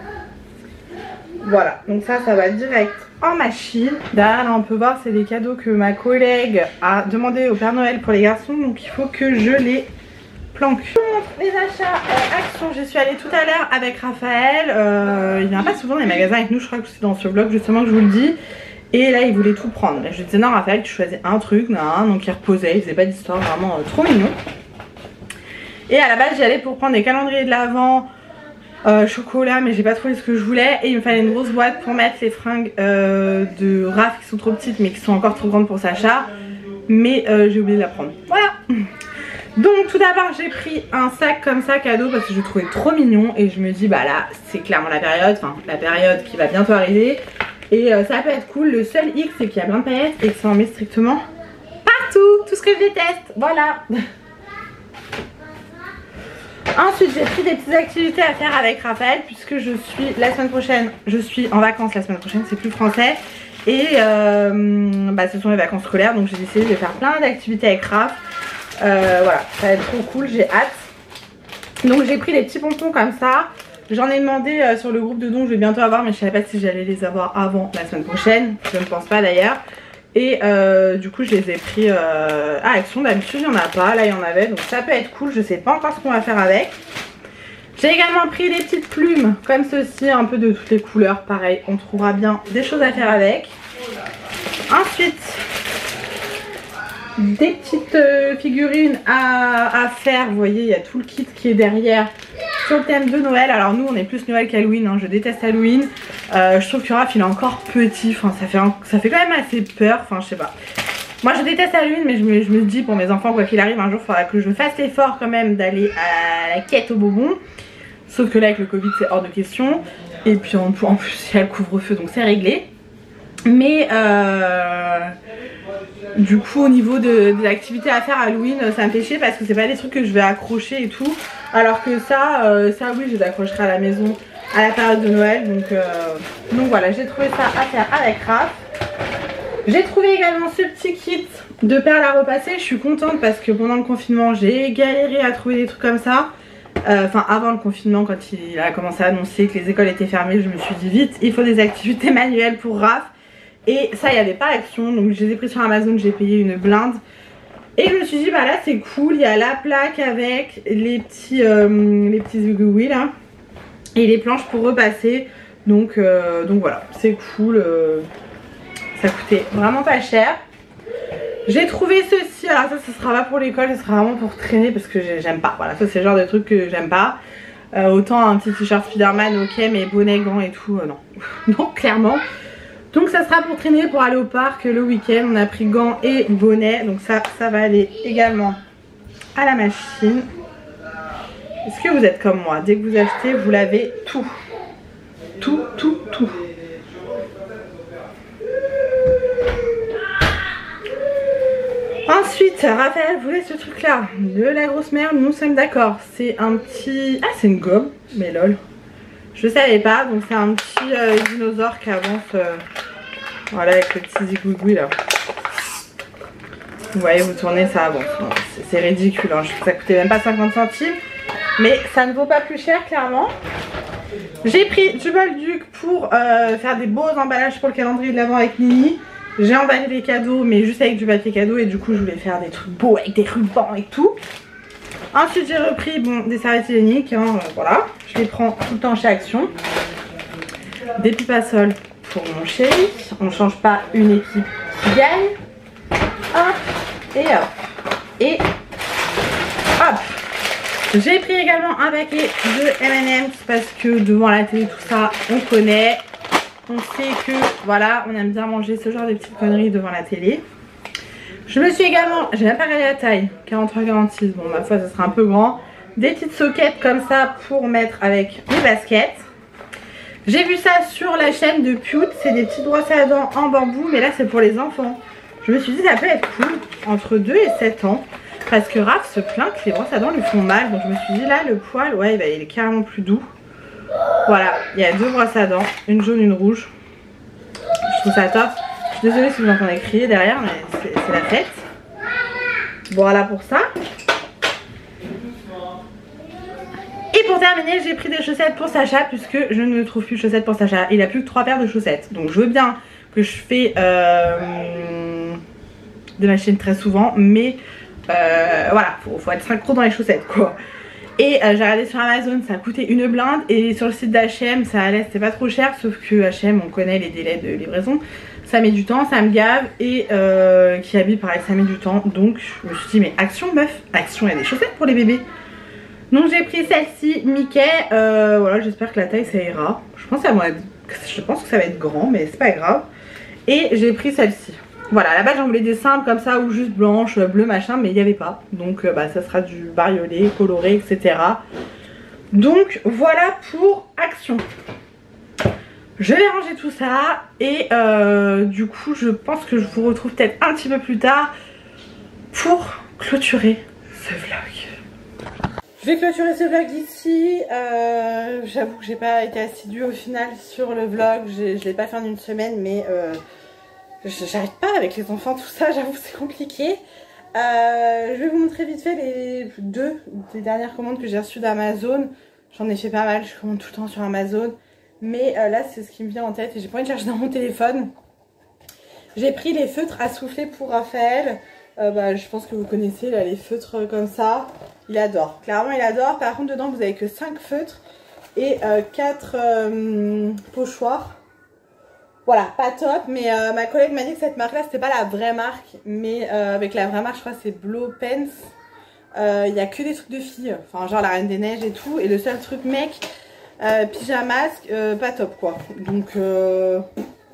Voilà, donc ça, ça va direct en machine. Derrière là on peut voir c'est des cadeaux que ma collègue a demandé au Père Noël pour les garçons. Donc il faut que je les planque. Je vous montre les achats euh, Action. Je suis allée tout à l'heure avec Raphaël. euh, Il vient pas souvent dans les magasins avec nous. Je crois que c'est dans ce vlog justement que je vous le dis. Et là il voulait tout prendre. Je lui disais non Raphaël tu choisis un truc. Non, donc il reposait, il faisait pas d'histoire. Vraiment euh, trop mignon. Et à la base j'y allais pour prendre des calendriers de l'Avent, euh, chocolat, mais j'ai pas trouvé ce que je voulais. Et il me fallait une grosse boîte pour mettre les fringues euh, de Raph qui sont trop petites mais qui sont encore trop grandes pour Sacha. Mais euh, j'ai oublié de la prendre. Voilà. Donc tout d'abord j'ai pris un sac comme ça cadeau parce que je le trouvais trop mignon. Et je me dis bah là c'est clairement la période, enfin la période qui va bientôt arriver. Et euh, ça peut être cool. Le seul hic c'est qu'il y a plein de paillettes et que ça en met strictement partout. Tout ce que je déteste. Voilà. Ensuite j'ai pris des petites activités à faire avec Raphaël puisque je suis la semaine prochaine, je suis en vacances la semaine prochaine, c'est plus français. Et euh, bah, ce sont les vacances scolaires, donc j'ai décidé de faire plein d'activités avec Raph. euh, Voilà, ça va être trop cool, j'ai hâte. Donc j'ai pris des petits pompons comme ça. J'en ai demandé euh, sur le groupe de dons, je vais bientôt avoir, mais je savais pas si j'allais les avoir avant la semaine prochaine. Je ne pense pas d'ailleurs. Et euh, du coup je les ai pris euh, à Action. D'habitude il n'y en a pas, là il y en avait, donc ça peut être cool. Je sais pas encore ce qu'on va faire avec. J'ai également pris des petites plumes comme ceci, un peu de toutes les couleurs. Pareil, on trouvera bien des choses à faire avec. Ensuite des petites euh, figurines à, à faire. Vous voyez il y a tout le kit qui est derrière sur le thème de Noël. Alors nous on est plus Noël qu'Halloween, hein. Je déteste Halloween. Euh, je trouve que Raph il est encore petit, enfin, ça, fait un, ça fait quand même assez peur, enfin je sais pas. Moi je déteste Halloween mais je me, je me dis pour mes enfants quoi qu'il arrive un jour il faudra que je fasse l'effort quand même d'aller à la quête aux bonbons. Sauf que là avec le Covid c'est hors de question. Et puis en, en plus il y a le couvre-feu donc c'est réglé. Mais euh, du coup au niveau de, de l'activité à faire à Halloween ça me fait chier parce que c'est pas des trucs que je vais accrocher et tout. Alors que ça, euh, ça oui je les accrocherai à la maison à la période de Noël. Donc, euh, donc voilà, j'ai trouvé ça à faire avec Raph. J'ai trouvé également ce petit kit de perles à repasser. Je suis contente parce que pendant le confinement j'ai galéré à trouver des trucs comme ça. Enfin euh, avant le confinement quand il a commencé à annoncer que les écoles étaient fermées, je me suis dit vite il faut des activités manuelles pour Raph. Et ça il n'y avait pas Action, donc je les ai pris sur Amazon, j'ai payé une blinde. Et je me suis dit bah là c'est cool, il y a la plaque avec les petits, euh, les petits aiguilles là. Et les planches pour repasser. Donc, euh, donc voilà, c'est cool. euh, Ça coûtait vraiment pas cher. J'ai trouvé ceci. Alors ça ce sera pas pour l'école, ce sera vraiment pour traîner parce que j'aime pas. Voilà, ça c'est le genre de truc que j'aime pas. euh, Autant un petit t-shirt Spiderman ok, mais bonnet, gants et tout, euh, non. Non clairement. Donc ça sera pour traîner, pour aller au parc le week-end. On a pris gants et bonnet, donc ça, ça va aller également à la machine. Est-ce que vous êtes comme moi? Dès que vous achetez, vous lavez tout. Tout, tout, tout. Ensuite, Raphaël voulait ce truc là, de la grosse merde, nous sommes d'accord. C'est un petit... Ah, c'est une gomme, mais lol. Je savais pas, donc c'est un petit euh, dinosaure qui avance, euh, voilà, avec le petit zigouigoui là. Vous voyez, vous tournez, ça avance. Bon, c'est ridicule, hein. Ça coûtait même pas cinquante centimes, mais ça ne vaut pas plus cher, clairement. J'ai pris du Bolduc pour euh, faire des beaux emballages pour le calendrier de l'avant avec Nini. J'ai emballé les cadeaux, mais juste avec du papier cadeau, et du coup, je voulais faire des trucs beaux avec des rubans et tout. Ensuite, j'ai repris bon, des serviettes hygiéniques, hein, euh, voilà. Je les prends tout le temps chez Action. Des pipes à sol pour mon chéri. On ne change pas une équipe qui gagne. Hop, et hop, et hop. J'ai pris également un paquet de M and M's parce que devant la télé, tout ça, on connaît. On sait que, voilà, on aime bien manger ce genre de petites conneries devant la télé. Je me suis également, j'ai même pas regardé la taille, quarante-trois quarante-six, bon ma foi ça sera un peu grand. Des petites sockets comme ça pour mettre avec mes baskets. J'ai vu ça sur la chaîne de Pute, c'est des petites brosses à dents en bambou, mais là c'est pour les enfants. Je me suis dit ça peut être cool, entre deux et sept ans, parce que Raph se plaint que les brosses à dents lui font mal, donc je me suis dit là le poil, ouais bah, il est carrément plus doux. Voilà, il y a deux brosses à dents, une jaune, une rouge. Je trouve ça top. Je suis désolée si vous entendez crier derrière, mais c'est la fête. Voilà pour ça. Et pour terminer, j'ai pris des chaussettes pour Sacha, puisque je ne trouve plus de chaussettes pour Sacha. Il a plus que trois paires de chaussettes. Donc je veux bien que je fais euh, de la chaîne très souvent, mais euh, voilà, faut, faut être synchro dans les chaussettes quoi. Et euh, j'ai regardé sur Amazon, ça a coûté une blinde, et sur le site d'H et M ça allait, c'était pas trop cher, sauf que H et M on connaît les délais de livraison, ça met du temps, ça me gave, et euh, Kiabi pareil ça met du temps, donc je me suis dit mais Action meuf, Action il y a des chaussettes pour les bébés. Donc j'ai pris celle-ci Mickey, euh, voilà j'espère que la taille ça ira, je pense, que ça va être, je pense que ça va être grand mais c'est pas grave. Et j'ai pris celle-ci. Voilà, à la base j'en voulais des simples comme ça ou juste blanches, bleu machin, mais il n'y avait pas. Donc euh, bah, ça sera du bariolé, coloré, et cetera. Donc voilà pour Action. Je vais ranger tout ça et euh, du coup je pense que je vous retrouve peut-être un petit peu plus tard pour clôturer ce vlog. Je vais clôturer ce vlog ici. Euh, J'avoue que j'ai pas été assidue au final sur le vlog. Je ne l'ai pas fait en une semaine, mais... Euh, j'arrête pas avec les enfants, tout ça, j'avoue c'est compliqué. Euh, je vais vous montrer vite fait les deux des dernières commandes que j'ai reçues d'Amazon. J'en ai fait pas mal, je commande tout le temps sur Amazon. Mais euh, là c'est ce qui me vient en tête et j'ai pas envie de chercher dans mon téléphone. J'ai pris les feutres à souffler pour Raphaël. Euh, bah, je pense que vous connaissez là les feutres comme ça. Il adore, clairement il adore. Par contre dedans vous avez que cinq feutres et euh, quatre euh, pochoirs. Voilà, pas top, mais euh, ma collègue m'a dit que cette marque là c'était pas la vraie marque, mais euh, avec la vraie marque je crois c'est Blow Pens. Il euh, y a que des trucs de filles, enfin genre la Reine des Neiges et tout, et le seul truc mec, euh, pyjamasque, euh, pas top quoi. Donc euh,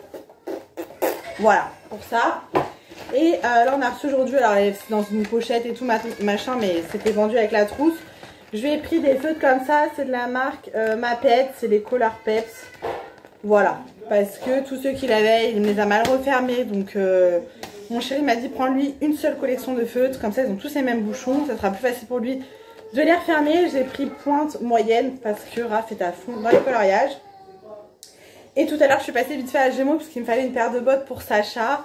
voilà pour ça. Et euh, là on a reçu aujourd'hui, alors c'est dans une pochette et tout machin, mais c'était vendu avec la trousse. Je lui ai pris des feutres comme ça, c'est de la marque euh, Maped, c'est les Color Peps. Voilà, parce que tous ceux qu'il avait, il me les a mal refermés. Donc euh, mon chéri m'a dit prends lui une seule collection de feutres. Comme ça ils ont tous les mêmes bouchons, ça sera plus facile pour lui de les refermer. J'ai pris pointe moyenne parce que Raph est à fond dans les coloriages. Et tout à l'heure je suis passée vite fait à Gémeaux parce qu'il me fallait une paire de bottes pour Sacha.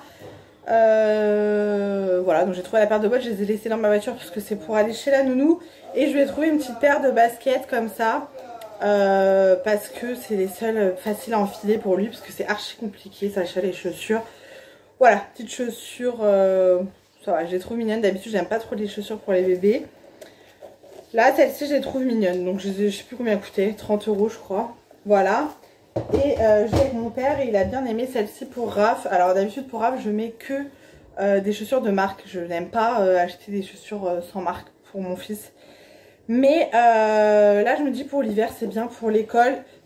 euh, Voilà, donc j'ai trouvé la paire de bottes, je les ai laissées dans ma voiture parce que c'est pour aller chez la nounou. Et je lui ai trouvé une petite paire de baskets comme ça. Euh, parce que c'est les seuls faciles à enfiler pour lui, parce que c'est archi compliqué, Sacha, les chaussures. Voilà, petites chaussures, euh, ça va, je les trouve mignonnes. D'habitude j'aime pas trop les chaussures pour les bébés. Là celle-ci je les trouve mignonnes, donc je, je sais plus combien elle coûtait, trente euros je crois. Voilà, et euh, je vais avec mon père et il a bien aimé celle-ci pour Raph. Alors d'habitude pour Raph je mets que euh, des chaussures de marque, je n'aime pas euh, acheter des chaussures euh, sans marque pour mon fils. Mais euh, là je me dis pour l'hiver c'est bien pour l'école.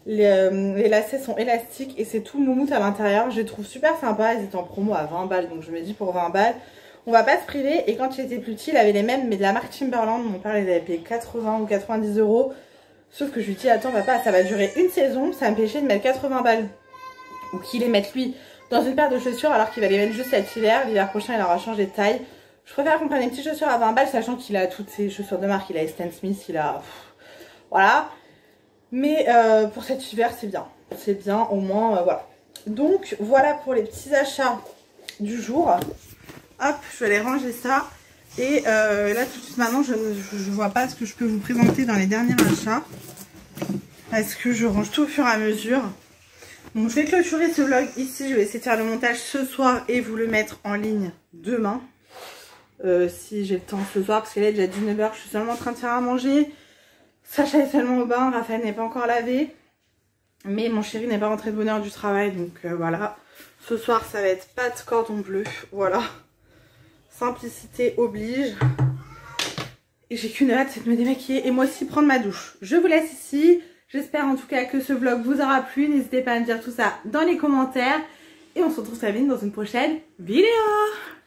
Les, euh, les lacets sont élastiques et c'est tout moumoute à l'intérieur. Je les trouve super sympas. Ils étaient en promo à vingt balles. Donc je me dis pour vingt balles, on va pas se priver. Et quand j'étais plus petit, il avait les mêmes, mais de la marque Timberland. Mon père les avait payés quatre-vingts ou quatre-vingt-dix euros. Sauf que je lui dis, attends papa, ça va durer une saison. Ça me péchait de mettre quatre-vingts balles. Ou qu'il les mette lui dans une paire de chaussures alors qu'il va les mettre juste cet hiver. L'hiver prochain, il aura changé de taille. Je préfère qu'on prenne des petites chaussures à vingt balles, sachant qu'il a toutes ses chaussures de marque. Il a Stan Smith, il a... Pff, voilà. Mais euh, pour cet hiver, c'est bien. C'est bien, au moins, euh, voilà. Donc, voilà pour les petits achats du jour. Hop, je vais aller ranger ça. Et euh, là, tout de suite, maintenant, je ne vois pas ce que je peux vous présenter dans les derniers achats. Parce que je range tout au fur et à mesure. Donc, je vais clôturer ce vlog ici. Je vais essayer de faire le montage ce soir et vous le mettre en ligne demain. Euh, si j'ai le temps ce soir, parce qu'il est déjà dix-neuf heures, je suis seulement en train de faire à manger. Sacha est seulement au bain, Raphaël n'est pas encore lavé. Mais mon chéri n'est pas rentré de bonne heure du travail, donc euh, voilà. Ce soir, ça va être pas de cordon bleu, voilà. Simplicité oblige. Et j'ai qu'une hâte, c'est de me démaquiller et moi aussi prendre ma douche. Je vous laisse ici. J'espère en tout cas que ce vlog vous aura plu. N'hésitez pas à me dire tout ça dans les commentaires. Et on se retrouve très vite dans une prochaine vidéo.